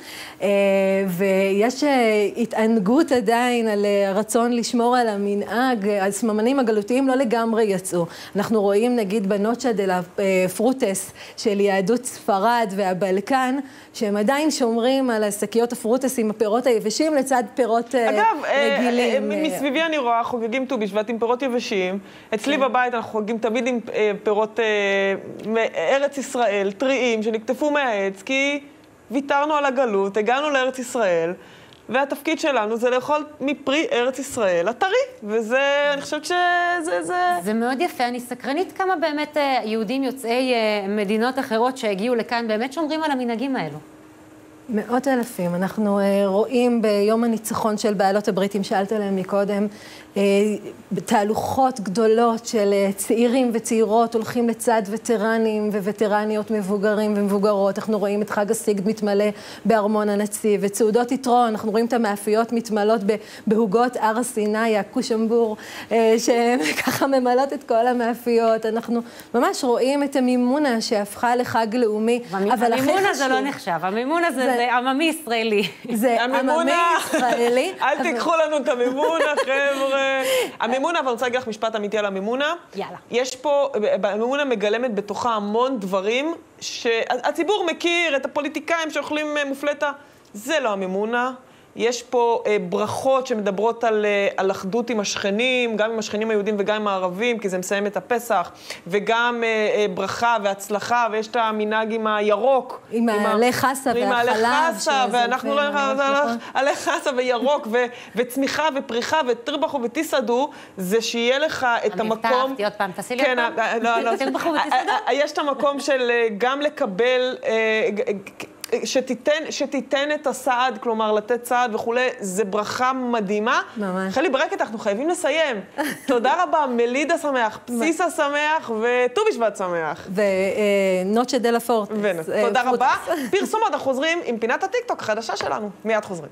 S15: ויש התענגות עדיין על רצון לשמור על המנהג, הסממנים הגלותיים לא לגמרי יצאו. אנחנו רואים נגיד בנוצ'ה דלה פרוטס של יהדות ספרד והבלקן, שהם עדיין שומרים על השקיות הפרוטס עם הפירות היבשים לצד פירות רגילים.
S1: אגב, מסביבי אני רואה חוגגים ט"ו בשבט עם פירות יבשים. אצלי בבית אנחנו חוגגים תמיד עם פירות מארץ ישראל, טריים, שנקטפו מהעץ, כי ויתרנו על הגלות, הגענו לארץ ישראל, והתפקיד שלנו זה לאכול מפרי ארץ ישראל הטרי, וזה, אני חושבת שזה...
S2: זה מאוד יפה, אני סקרנית כמה באמת יהודים יוצאי מדינות אחרות שהגיעו לכאן, באמת שומרים על המנהגים האלו.
S15: מאות אלפים. אנחנו רואים ביום הניצחון של בעלות הברית, אם שאלת עליהם מקודם, תהלוכות גדולות של צעירים וצעירות הולכים לצד וטרנים ווטרניות מבוגרים ומבוגרות. אנחנו רואים את חג הסיגד מתמלא בארמון הנציב, וצעודות יתרו, אנחנו רואים את המאפיות מתמלות בהוגות הר הסיני, הקושמבור, שככה ממלאות את כל המאפיות. אנחנו ממש רואים את המימונה שהפכה לחג לאומי.
S2: המימונה זה לא נחשב, המימונה זה עממי ישראלי.
S15: זה עממי ישראלי.
S1: אל תיקחו לנו את המימונה, חבר'ה. המימונה, אבל אני רוצה להגיד לך משפט אמיתי על המימונה.
S2: יאללה.
S1: יש פה, המימונה מגלמת בתוכה המון דברים שהציבור מכיר, את הפוליטיקאים שאוכלים מופלטה. זה לא המימונה. יש פה ברכות שמדברות על אחדות עם השכנים, גם עם השכנים היהודים וגם עם הערבים, כי זה מסיים את הפסח, וגם ברכה והצלחה, ויש את המנהג עם הירוק.
S15: עם העלי חסה והחלב.
S1: ואנחנו לא עלי חסה וירוק, וצמיחה ופריחה ותרבחו ותסעדו, זה שיהיה לך את המקום...
S2: המבטא, עוד פעם, תעשי לי אותו.
S1: לא.
S2: תרבחו ותסעדו.
S1: יש את המקום של גם לקבל... שתיתן את הסעד, כלומר לתת סעד וכו', זה ברכה מדהימה.
S15: ממש.
S1: חלי ברקת, אנחנו חייבים לסיים. תודה רבה, מלידה שמח, בסיסה שמח וט"ו בשבט שמח.
S15: ונוצ'ה דלה פורטס.
S1: תודה רבה. פרסומות, אנחנו חוזרים עם פינת הטיקטוק החדשה שלנו. מיד חוזרים.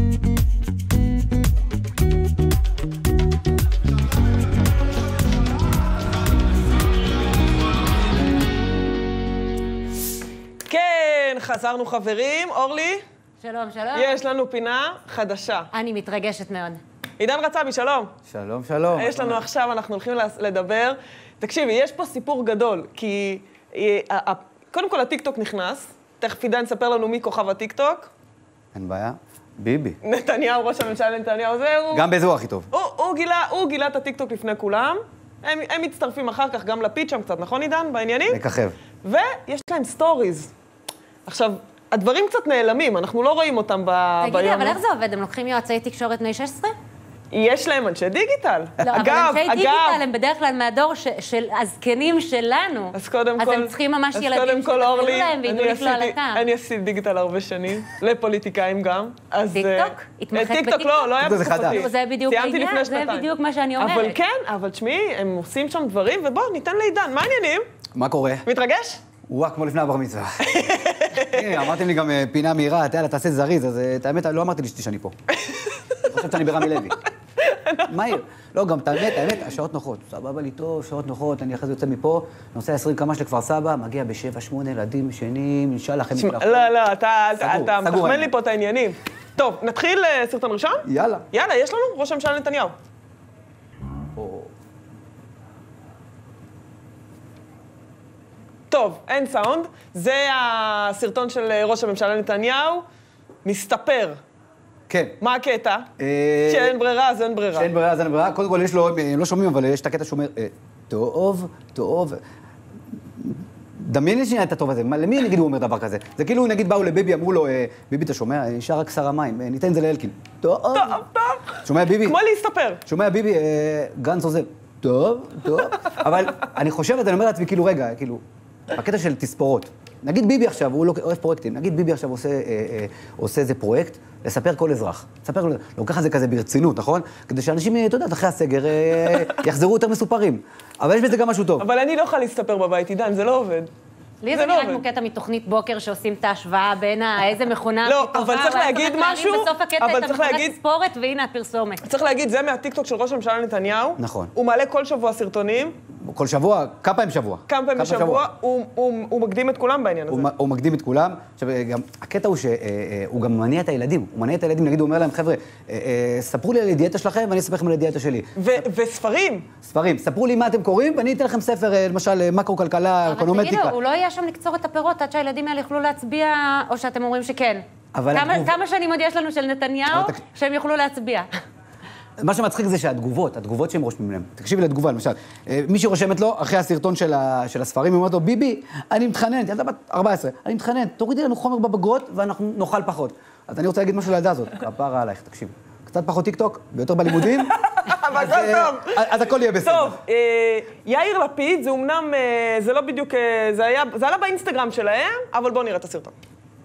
S1: כן, חזרנו חברים. אורלי?
S2: שלום, שלום.
S1: יש לנו פינה חדשה.
S2: אני מתרגשת מאוד.
S1: עידן רצבי, שלום.
S16: שלום, שלום.
S1: יש לנו עכשיו, אנחנו הולכים לדבר. תקשיבי, יש פה סיפור גדול, כי קודם כל הטיקטוק נכנס, תכף עידן ספר לנו מי כוכב הטיקטוק.
S16: אין בעיה, ביבי.
S1: נתניהו, ראש הממשלה נתניהו, זהו.
S16: גם בזה הוא הכי טוב.
S1: הוא גילה את הטיקטוק לפני כולם. הם מצטרפים אחר כך, גם לפיד שם קצת, נכון עידן? בעניינים?
S16: מככב.
S1: ויש להם סטוריז. עכשיו, הדברים קצת נעלמים, אנחנו לא רואים אותם ביום.
S2: תגידי, אבל איך זה עובד? הם לוקחים יועצי תקשורת בני 16?
S1: יש להם אנשי דיגיטל.
S2: לא, אבל אנשי דיגיטל הם בדרך כלל מהדור של הזקנים שלנו.
S1: אז קודם כל...
S2: אז הם צריכים ממש ילדים שתקראו להם וידעו לקלוע על הטעם.
S1: אני עשיתי דיגיטל הרבה שנים, לפוליטיקאים גם.
S2: טיקטוק? התמחת בטיקטוק?
S1: טיקטוק לא היה בתקופתי.
S2: זה בדיוק העניין, זה בדיוק מה שאני אומרת.
S1: אבל כן, אבל תשמעי, הם עושים שם דברים, ובוא, ניתן לעידן. מה העניינים?
S16: מה קורה?
S1: מתרגש?
S16: וואו, כמו לפני הבר מצווה. אמרתם לי גם פינה מהירה, יאללה, תעשה זריז, אז את האמת, לא אמרתי לאשתי שאני פה. חושבת שאני ברמי לוי. מהיר. לא, גם את האמת, השעות נוחות. סבבה לי טוב, שעות נוחות, אני אחרי זה יוצא מפה, נוסע 20 קמ"ש לכפר סבא, מגיע ב7-8, ילדים ישנים, נשאל לכם...
S1: לא, אתה מתחמן לי פה את העניינים. טוב, נתחיל סרטון ראשון?
S16: יאללה.
S1: יאללה, יש לנו ראש הממשלה נתניהו. טוב, אין סאונד. זה הסרטון של ראש הממשלה נתניהו. מסתפר.
S16: כן.
S1: מה הקטע? שאין ברירה, אז אין ברירה.
S16: שאין ברירה, אז אין ברירה. קודם כל, יש לו, הם לא שומעים, אבל יש את הקטע שאומר, טוב. דמייני שנייה את הטוב הזה. למי נגיד הוא אומר דבר כזה? זה כאילו, נגיד, באו לביבי, אמרו לו, ביבי, אתה שומע? נשאר רק שר המים, ניתן את זה לאלקין. טוב. שומע ביבי?
S1: כמו להסתפר.
S16: שומע ביבי, גנץ עוזב. טוב. אבל אני חושבת, אני אומר לעצמי, כאילו, רגע, כאילו, הקטע של תספורות. נגיד ביבי עכשיו, הוא לא אוהב פרויקטים, נגיד ביבי עכשיו עושה איזה פרויקט, לספר כל אזרח. לוקח את זה כזה ברצינות, נכון? כדי שאנשים, אתה יודע, אחרי הסגר, יחזרו יותר מסופרים. אבל יש בזה גם משהו טוב.
S1: אבל אני לא יכולה להסתפר בבית, עידן, זה לא עובד.
S2: לי זה נראה כמו קטע מתוכנית בוקר שעושים את ההשוואה בין איזה מכונה...
S1: לא, אבל צריך להגיד משהו,
S2: בסוף הקטע את המכונת ספורת, והנה הפרסומת.
S1: צריך להגיד, זה מהטיקטוק של ראש הממשלה נתניהו.
S16: נכון.
S1: הוא מעלה כל שבוע סרטונים.
S16: כל שבוע? כמה פעמים בשבוע?
S1: כמה פעמים בשבוע. הוא מקדים את כולם בעניין הזה.
S16: הוא מקדים את כולם. עכשיו, הקטע הוא שהוא גם מניע את הילדים. הוא מניע את הילדים, נגיד, הוא אומר להם, חבר'ה, ספרו לי על הדיאטה שלכם, ואני אספר לכם על הדיאטה שלי.
S1: וספרים.
S16: ספרים. ספרו לי מה אתם קוראים, ואני אתן לכם ספר, למשל, מקרו-כלכלה, אקונומטיקה.
S2: אבל תגידו, הוא לא יהיה שם לקצור את הפירות עד שהילדים האלה יוכלו להצביע, או שאתם אומרים שכן. כמה שנים עוד יש לנו של נתניהו שהם יוכלו להצביע?
S16: מה שמצחיק זה התגובות שהם רושמים להם. תקשיבי לתגובה, למשל. מי שרושמת לו, אחרי הסרטון של הספרים, הוא אומר לו, ביבי, אני מתחננת, ילדה בת 14, אני מתחננת, תורידי לנו חומר בבגרות ואנחנו נאכל פחות. אז אני רוצה להגיד משהו לילדה הזאת, כפרה עלייך, תקשיבי. קצת פחות טיקטוק, ויותר בלימודים. אז הכל יהיה בסדר.
S1: טוב, יאיר לפיד, זה אומנם, זה לא בדיוק, זה עלה באינסטגרם שלהם, אבל בואו נראה את הסרטון.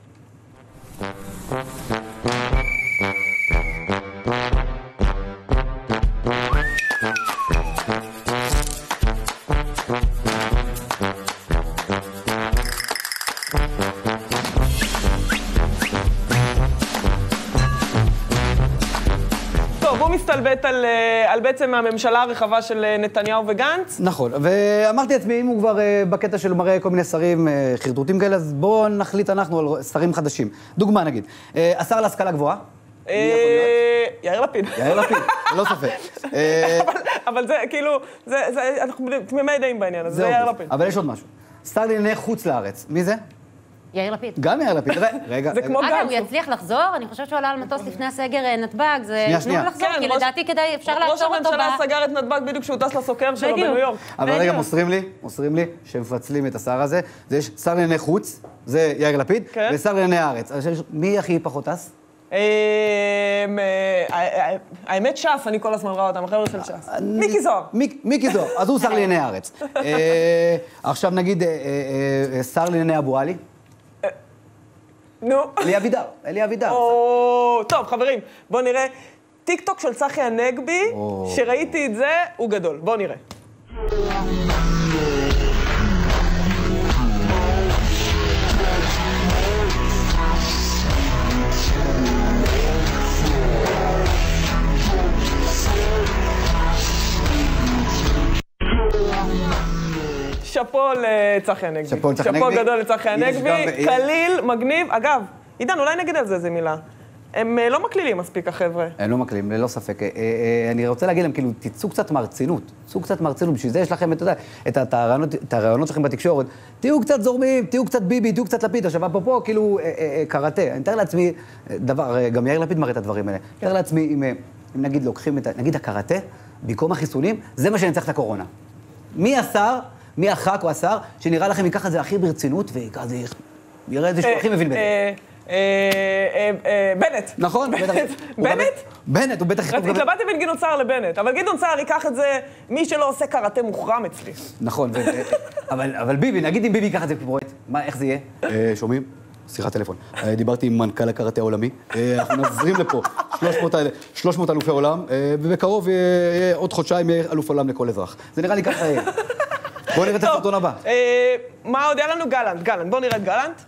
S1: הוא מסתלבט על בעצם הממשלה הרחבה של נתניהו וגנץ.
S16: נכון, ואמרתי לעצמי, אם הוא כבר בקטע של מראה כל מיני שרים חרטוטים כאלה, אז בואו נחליט אנחנו על שרים חדשים. דוגמה נגיד, השר להשכלה גבוהה.
S1: יאיר לפיד.
S16: יאיר לפיד, לא ספק.
S1: אבל זה כאילו, אנחנו תמימי דעים בעניין הזה, זה יאיר לפיד.
S16: אבל יש עוד משהו. שר לענייני חוץ לארץ, מי זה?
S2: יאיר לפיד.
S16: גם יאיר לפיד, רגע.
S1: זה כמו גנץ.
S2: אגב, הוא יצליח לחזור? אני חושבת שהוא עלה על מטוס לפני הסגר נתב"ג, זה תנו לחזור, כי לדעתי כדאי, אפשר לעצור אותו.
S1: ראש הממשלה סגר את נתב"ג בדיוק כשהוא טס לסוקר שלו בניו יורק.
S16: אבל רגע, מוסרים לי שמפצלים את השר הזה, זה יש שר לענייני חוץ, זה יאיר לפיד, ושר לענייני הארץ. מי הכי פחות טס?
S1: האמת ש"ס, אני כל הזמן רואה אותם, החבר'ה של ש"ס. מיקי זוהר.
S16: מיקי זוהר, אז הוא שר לענייני הארץ. עכשיו נגיד, שר לענייני אבו עלי.
S1: נו.
S16: אלי אבידר.
S1: טוב, חברים, בואו נראה. טיקטוק של צחי הנגבי, שראיתי את זה, הוא גדול. בואו נראה. שפו לצחי הנגבי. שפו גדול לצחי הנגבי, קליל, מגניב. אגב, עידן, אולי נגיד על זה איזה מילה. הם לא מקלילים מספיק, החבר'ה.
S16: הם לא מקלילים, ללא ספק. אני רוצה להגיד להם, כאילו, תצאו קצת מרצינות. תצאו קצת מרצינות, בשביל זה יש לכם, אתה יודע, את הרעיונות שלכם בתקשורת. תהיו קצת זורמים, תהיו קצת ביבי, תהיו קצת לפיד. עכשיו, אפרופו, כאילו, קראטה. אני מתאר לעצמי, גם יאיר לפיד מראה את הדברים האלה. מתאר לעצמי, אם נגיד לוקחים את, נגיד הקראטה, במקום החיסונים, זה מה שנצטרך את הקורונה. מי השר, מי הח"כ או השר, שנראה לכם ייקח את זה הכי ברצינות, וכזה יראה את זה שהוא הכי מבין בזה.
S1: בנט.
S16: נכון, בטח.
S1: בנט?
S16: בנט, הוא בטח...
S1: התלבטתי בין גדעון סער לבנט, אבל גדעון סער ייקח את זה, מי שלא עושה קראטה מוחרם אצלי.
S16: נכון, אבל ביבי, נגיד אם ביבי ייקח את זה בפרויקט, איך זה יהיה? שומעים? שיחת טלפון. דיברתי עם מנכ"ל הקראטה העולמי, אנחנו נזרים לפה 300 אלופי עולם, ובקרוב עוד חודשיים יהיה אלוף עולם לכל אזרח. זה נראה לי ככה יהיה. בואו נראה את הסרטון הבא.
S1: מה עוד היה לנו? גלנט. בואו נראה את גלנט.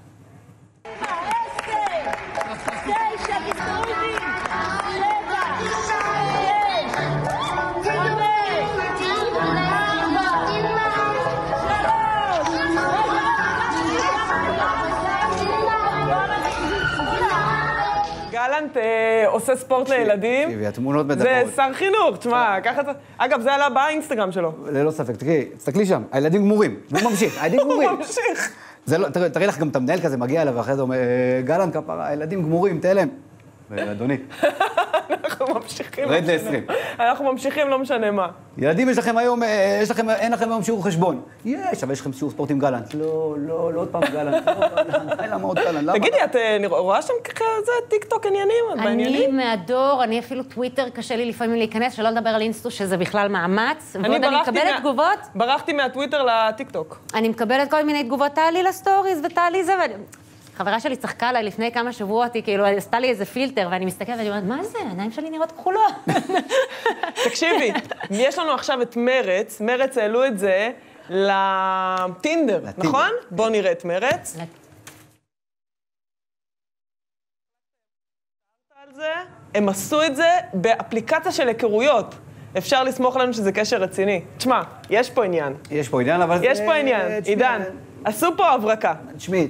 S1: גלנט עושה ספורט לילדים.
S16: תקשיבי, התמונות מדברות.
S1: זה שר חינוך, תשמע, ככה זה... אגב, זה עלה באינסטגרם שלו.
S16: ללא ספק, תסתכלי שם, הילדים גמורים. והוא ממשיך, הילדים גמורים.
S1: הוא ממשיך.
S16: תראי לך גם את המנהל כזה מגיע אליו, ואחרי זה אומר, גלנט כפרה, הילדים גמורים, תן להם. אדוני.
S1: אנחנו ממשיכים.
S16: רד ל-20.
S1: אנחנו ממשיכים, לא משנה מה.
S16: ילדים, יש לכם היום, אין לכם היום שיעור חשבון. יש, אבל יש לכם שיעור ספורט עם גלנט. לא עוד פעם גלנט. למה עוד גלנט?
S1: תגידי, את רואה שם ככה טיקטוק עניינים?
S2: אני מהדור, אני אפילו טוויטר קשה לי לפעמים להיכנס, שלא לדבר על אינסטו, שזה בכלל מאמץ. ועוד אני מקבלת תגובות.
S1: ברחתי מהטוויטר לטיקטוק.
S2: אני מקבלת כל מיני תגובות, תעלי לסטוריז ותעלי זה, חברה שלי צחקה עליי לפני כמה שבועות, היא כאילו עשתה לי איזה פילטר, ואני מסתכלת ואני אומרת, מה זה? העיניים שלי נראות כחולות.
S1: תקשיבי, יש לנו עכשיו את מרץ, מרץ העלו את זה לטינדר, נכון? בואו נראה את מרץ. הם עשו את זה באפליקציה של היכרויות. אפשר לסמוך לנו שזה קשר רציני. תשמע, יש פה עניין.
S16: יש פה עניין, אבל...
S1: יש פה עניין, עידן. עשו פה הברקה.
S16: תשמעי,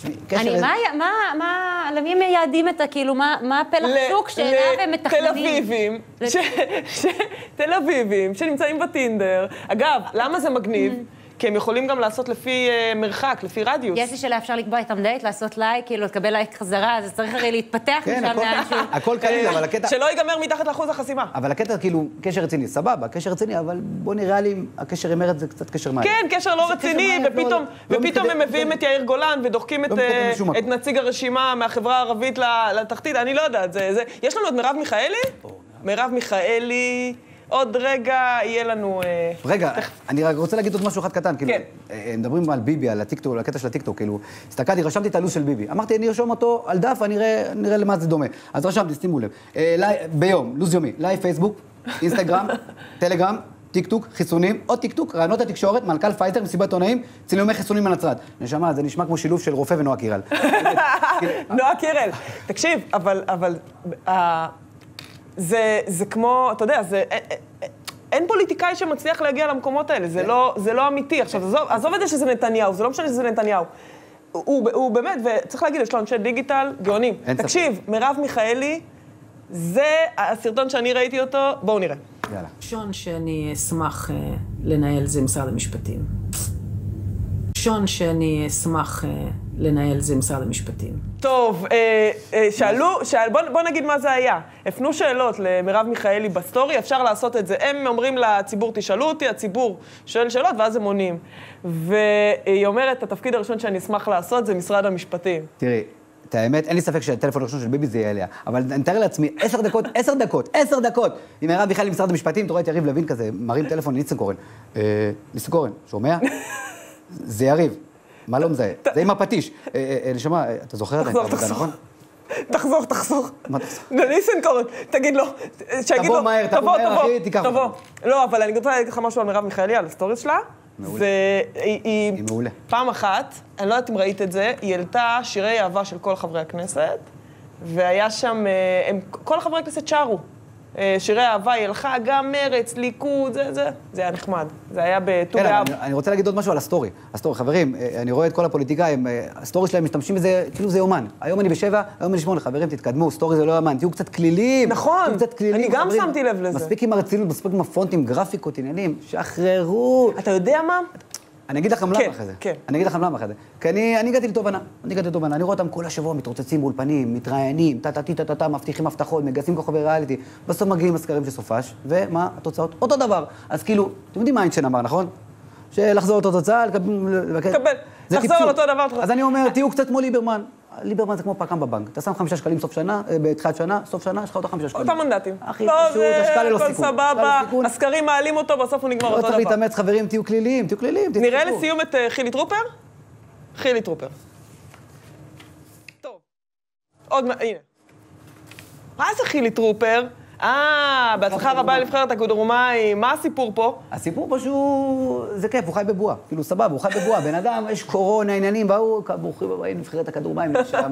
S2: למי הם מייעדים את כאילו, מה הפלח שוק שאליו הם מתכננים?
S1: תל אביבים שנמצאים בטינדר. אגב, למה זה מגניב? כי הם יכולים גם לעשות לפי מרחק, לפי רדיוס.
S2: יש לי שאלה, אפשר לקבוע איתם דייט, לעשות לייק, כאילו לקבל לייק חזרה, אז צריך הרי להתפתח משם לאנשהו.
S16: הכל קליל, אבל הקטע...
S1: שלא ייגמר מתחת לאחוז החסימה.
S16: אבל הקטע כאילו, קשר רציני, סבבה, קשר רציני, אבל בוא נראה לי, הקשר עם מרץ זה קצת קשר מעט.
S1: כן, קשר לא רציני, ופתאום הם מביאים את יאיר גולן ודוחקים את נציג הרשימה מהחברה הערבית לתחתית, אני לא יודעת, יש לנו את מרב מיכאלי? מרב מיכאלי... עוד רגע יהיה לנו...
S16: רגע, אני רק רוצה להגיד עוד משהו אחד קטן, כאילו, מדברים על ביבי, על הטיקטוק, על הקטע של הטיקטוק, כאילו, הסתכלתי, רשמתי את הלו"ז של ביבי. אמרתי, אני ארשום אותו על דף, נראה למה זה דומה. אז רשמתי, שימו לב. ביום, לו"ז יומי, לייב פייסבוק, אינסטגרם, טלגרם, טיקטוק, חיסונים, עוד טיקטוק, רעיונות התקשורת, מנכ"ל פייזר, מסיבת עיתונאים, צילומי חיסונים בנצרת. נשמה, זה נשמע כמו שילוב של רופא ונועה קירל.
S1: נועה קירל. תקשיב, אבל זה כמו, אתה יודע, אין פוליטיקאי שמצליח להגיע למקומות האלה, זה לא אמיתי. עכשיו, עזוב את זה שזה נתניהו, זה לא משנה שזה נתניהו. הוא באמת, וצריך להגיד, יש לו אנשי דיגיטל גאונים. תקשיב, מרב מיכאלי, זה הסרטון שאני ראיתי אותו, בואו נראה.
S16: יאללה.
S17: ראשון שאני אשמח לנהל זה משרד המשפטים. ראשון שאני אשמח לנהל זה משרד המשפטים.
S1: טוב, בוא נגיד מה זה היה. הפנו שאלות למרב מיכאלי בסטורי, אפשר לעשות את זה. הם אומרים לציבור, תשאלו אותי, הציבור שואל שאלות, ואז הם עונים. והיא אומרת, התפקיד הראשון שאני אשמח לעשות זה משרד המשפטים.
S16: תראי, את האמת, אין לי ספק שהטלפון הראשון של ביבי זה יהיה אליה, אבל אני מתאר לעצמי 10 דקות, עם מרב מיכאלי משרד המשפטים, אתה רואה את יריב לוין כזה, מרים טלפון לניסנקורן. ניסנקורן, שומע? זה יריב. מה לא מזהה? זה עם הפטיש. נשמע, אתה זוכר את העבודה, נכון?
S1: תחזור.
S16: מה תחזור?
S1: לניסנקורן, תגיד לו, שיגיד לו,
S16: תבוא מהר, אחי, תיקח אותו.
S1: לא, אבל אני רוצה להגיד לך משהו על מרב מיכאלי, על הסטוריס שלה.
S16: היא מעולה.
S1: פעם אחת, אני לא יודעת אם ראית את זה, היא העלתה שירי אהבה של כל חברי הכנסת, והיה שם, כל חברי הכנסת שרו שירי אהבה, היא הלכה גם מרץ, ליכוד, זה היה נחמד. זה היה בט"ו באב.
S16: אני רוצה להגיד עוד משהו על הסטורי. הסטורי, חברים, אני רואה את כל הפוליטיקאים, הסטורי שלהם משתמשים בזה, כאילו זה יומן. היום אני ב7, היום אני 8, חברים, תתקדמו, סטורי זה לא יומן, תהיו קצת כלילים.
S1: נכון, אני גם שמתי לב לזה.
S16: מספיק עם הרצינות, מספיק עם הפונטים, גרפיקות, עניינים, שחררו.
S1: אתה יודע מה?
S16: אני אגיד לכם למה אחרי זה.
S1: כן.
S16: אני אגיד לכם למה אחרי זה. כי אני הגעתי לתובנה. אני רואה אותם כל השבוע מתרוצצים באולפנים, מתראיינים, מבטיחים הבטחות, מגייסים כוכבי ריאליטי. בסוף מגיעים הסקרים של סופש, ומה התוצאות? אותו דבר. אז כאילו, אתם יודעים מה איינשטיין אמר, נכון? שלחזור אותו תוצאה,
S1: לקבל. לחזור על אותו דבר.
S16: אז אני אומר, תהיו קצת כמו ליברמן. ליברמן זה כמו פקם בבנק. אתה שם 5 שקלים סוף שנה, בתחילת שנה, סוף שנה, יש לך אותה 5 שקלים.
S1: אותם מנדטים.
S16: הכי פשוט, השקעה ללא סיכון.
S1: הכל סבבה, הסקרים מעלים אותו, בסוף הוא נגמר אותו דבר.
S16: לא צריך להתאמץ, חברים, תהיו כלילים.
S1: נראה לסיום את חילי טרופר? חילי טרופר. טוב. עוד מה, הנה. מה זה חילי טרופר? בהצלחה רבה לבחרת הכדורמים. מה הסיפור פה?
S16: הסיפור פה זה כיף, הוא חי בבועה. כאילו, סבבה, הוא חי בבועה. בן אדם, יש קורונה, עניינים, ברוכים הבאים לבחרת הכדורמים.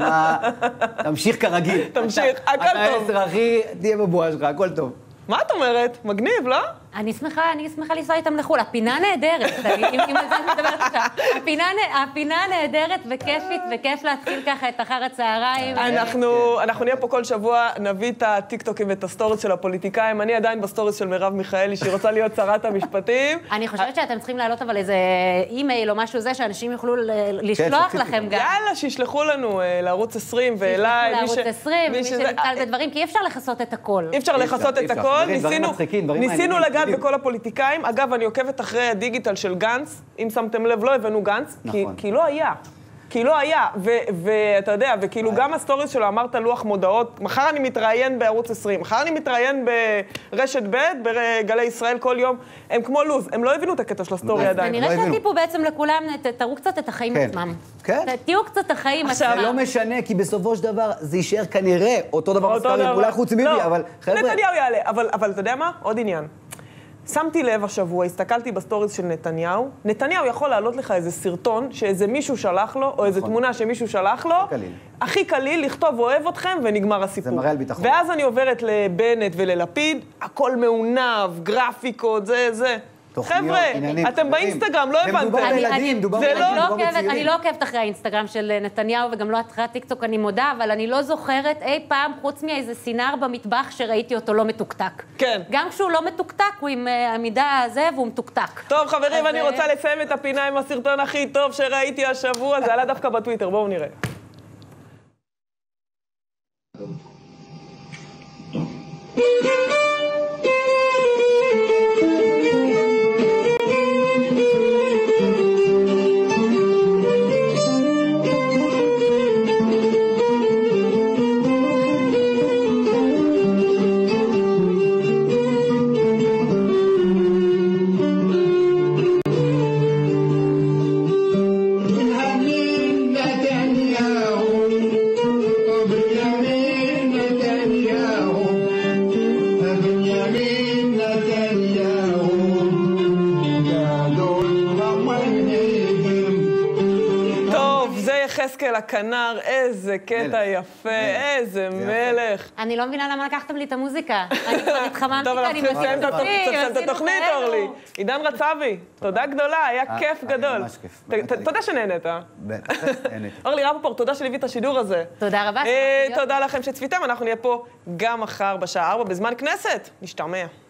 S16: תמשיך כרגיל.
S1: תמשיך, הכל טוב.
S16: אתה 10, אחי, תהיה בבועה שלך, הכל טוב.
S1: מה את אומרת? מגניב, לא?
S2: אני שמחה לנסוע איתם לחו"ל. הפינה נהדרת, אם על זה את מדברת עכשיו. הפינה נהדרת וכיפית, וכיף להתחיל ככה את אחר הצהריים.
S1: אנחנו נהיה פה כל שבוע, נביא את הטיקטוקים ואת הסטוריס של הפוליטיקאים. אני עדיין בסטוריס של מרב מיכאלי, שהיא רוצה להיות שרת המשפטים.
S2: אני חושבת שאתם צריכים להעלות אבל איזה אימייל או משהו זה, שאנשים יוכלו לשלוח לכם גם.
S1: יאללה, שישלחו לנו לערוץ 20 ואליי.
S2: לערוץ 20, ומי שנתקל בדברים, כי אי אפשר לחסות את הכל.
S1: אי אפשר לחסות את הכל. ניסינו לגעת בכל הפוליטיקאים. אגב, אני עוקבת אחרי הדיגיטל של גנץ. אם שמתם לב, לא הבאנו גנץ, כי לא היה. כי לא היה. ואתה יודע, וכאילו גם הסטוריס שלו אמרת לוח מודעות, מחר אני מתראיין בערוץ 20, מחר אני מתראיין ברשת ב' בגלי ישראל כל יום. הם כמו לוז, הם לא הבינו את הקטע של הסטורי עדיין.
S2: ונראה שהטיפו בעצם לכולם, תראו קצת את החיים עצמם.
S16: כן.
S2: תהיו קצת החיים עצמם.
S16: זה לא משנה, כי בסופו של דבר זה יישאר כנראה אותו דבר בסטורי, אולי חוץ מביבי, אבל חבר'ה...
S1: נתניהו יעלה, אבל אתה יודע מה? עוד עניין. שמתי לב השבוע, הסתכלתי בסטוריז של נתניהו, נתניהו יכול להעלות לך איזה סרטון שאיזה מישהו שלח לו, או איזה תמונה שמישהו שלח לו, הכי קליל, לכתוב אוהב אתכם ונגמר הסיפור.
S16: זה מראה על ביטחון.
S1: ואז אני עוברת לבנט וללפיד, הכל מעונב, גרפיקות, זה. חבר'ה, אתם באינסטגרם, לא הבנתם.
S16: מדובר בילדים, מדובר בצעירים.
S2: אני לא עוקבת אחרי האינסטגרם של נתניהו, וגם לא אחרי הטיקטוק, אני מודה, אבל אני לא זוכרת אי פעם, חוץ מאיזה סינר במטבח שראיתי אותו לא מתוקתק.
S1: כן.
S2: גם כשהוא לא מתוקתק, הוא עם עמידה הזה, והוא מתוקתק.
S1: טוב, חברים, אני רוצה לסיים את הפינה עם הסרטון הכי טוב שראיתי השבוע, זה עלה דווקא בטוויטר, בואו נראה. יחזקאל הכנר, איזה קטע יפה, איזה מלך.
S2: אני לא מבינה למה לקחתם לי את המוזיקה. אני כבר התחממתי, אני
S1: מסיים את התוכנית, אורלי. עידן רצבי, תודה גדולה, היה כיף גדול. ממש כיף. תודה שנהנית. אורלי רפפורט, תודה שליווית את השידור הזה.
S2: תודה רבה.
S1: תודה לכם שצפיתם, אנחנו נהיה פה גם מחר בשעה 4 בזמן כנסת. נשתמע.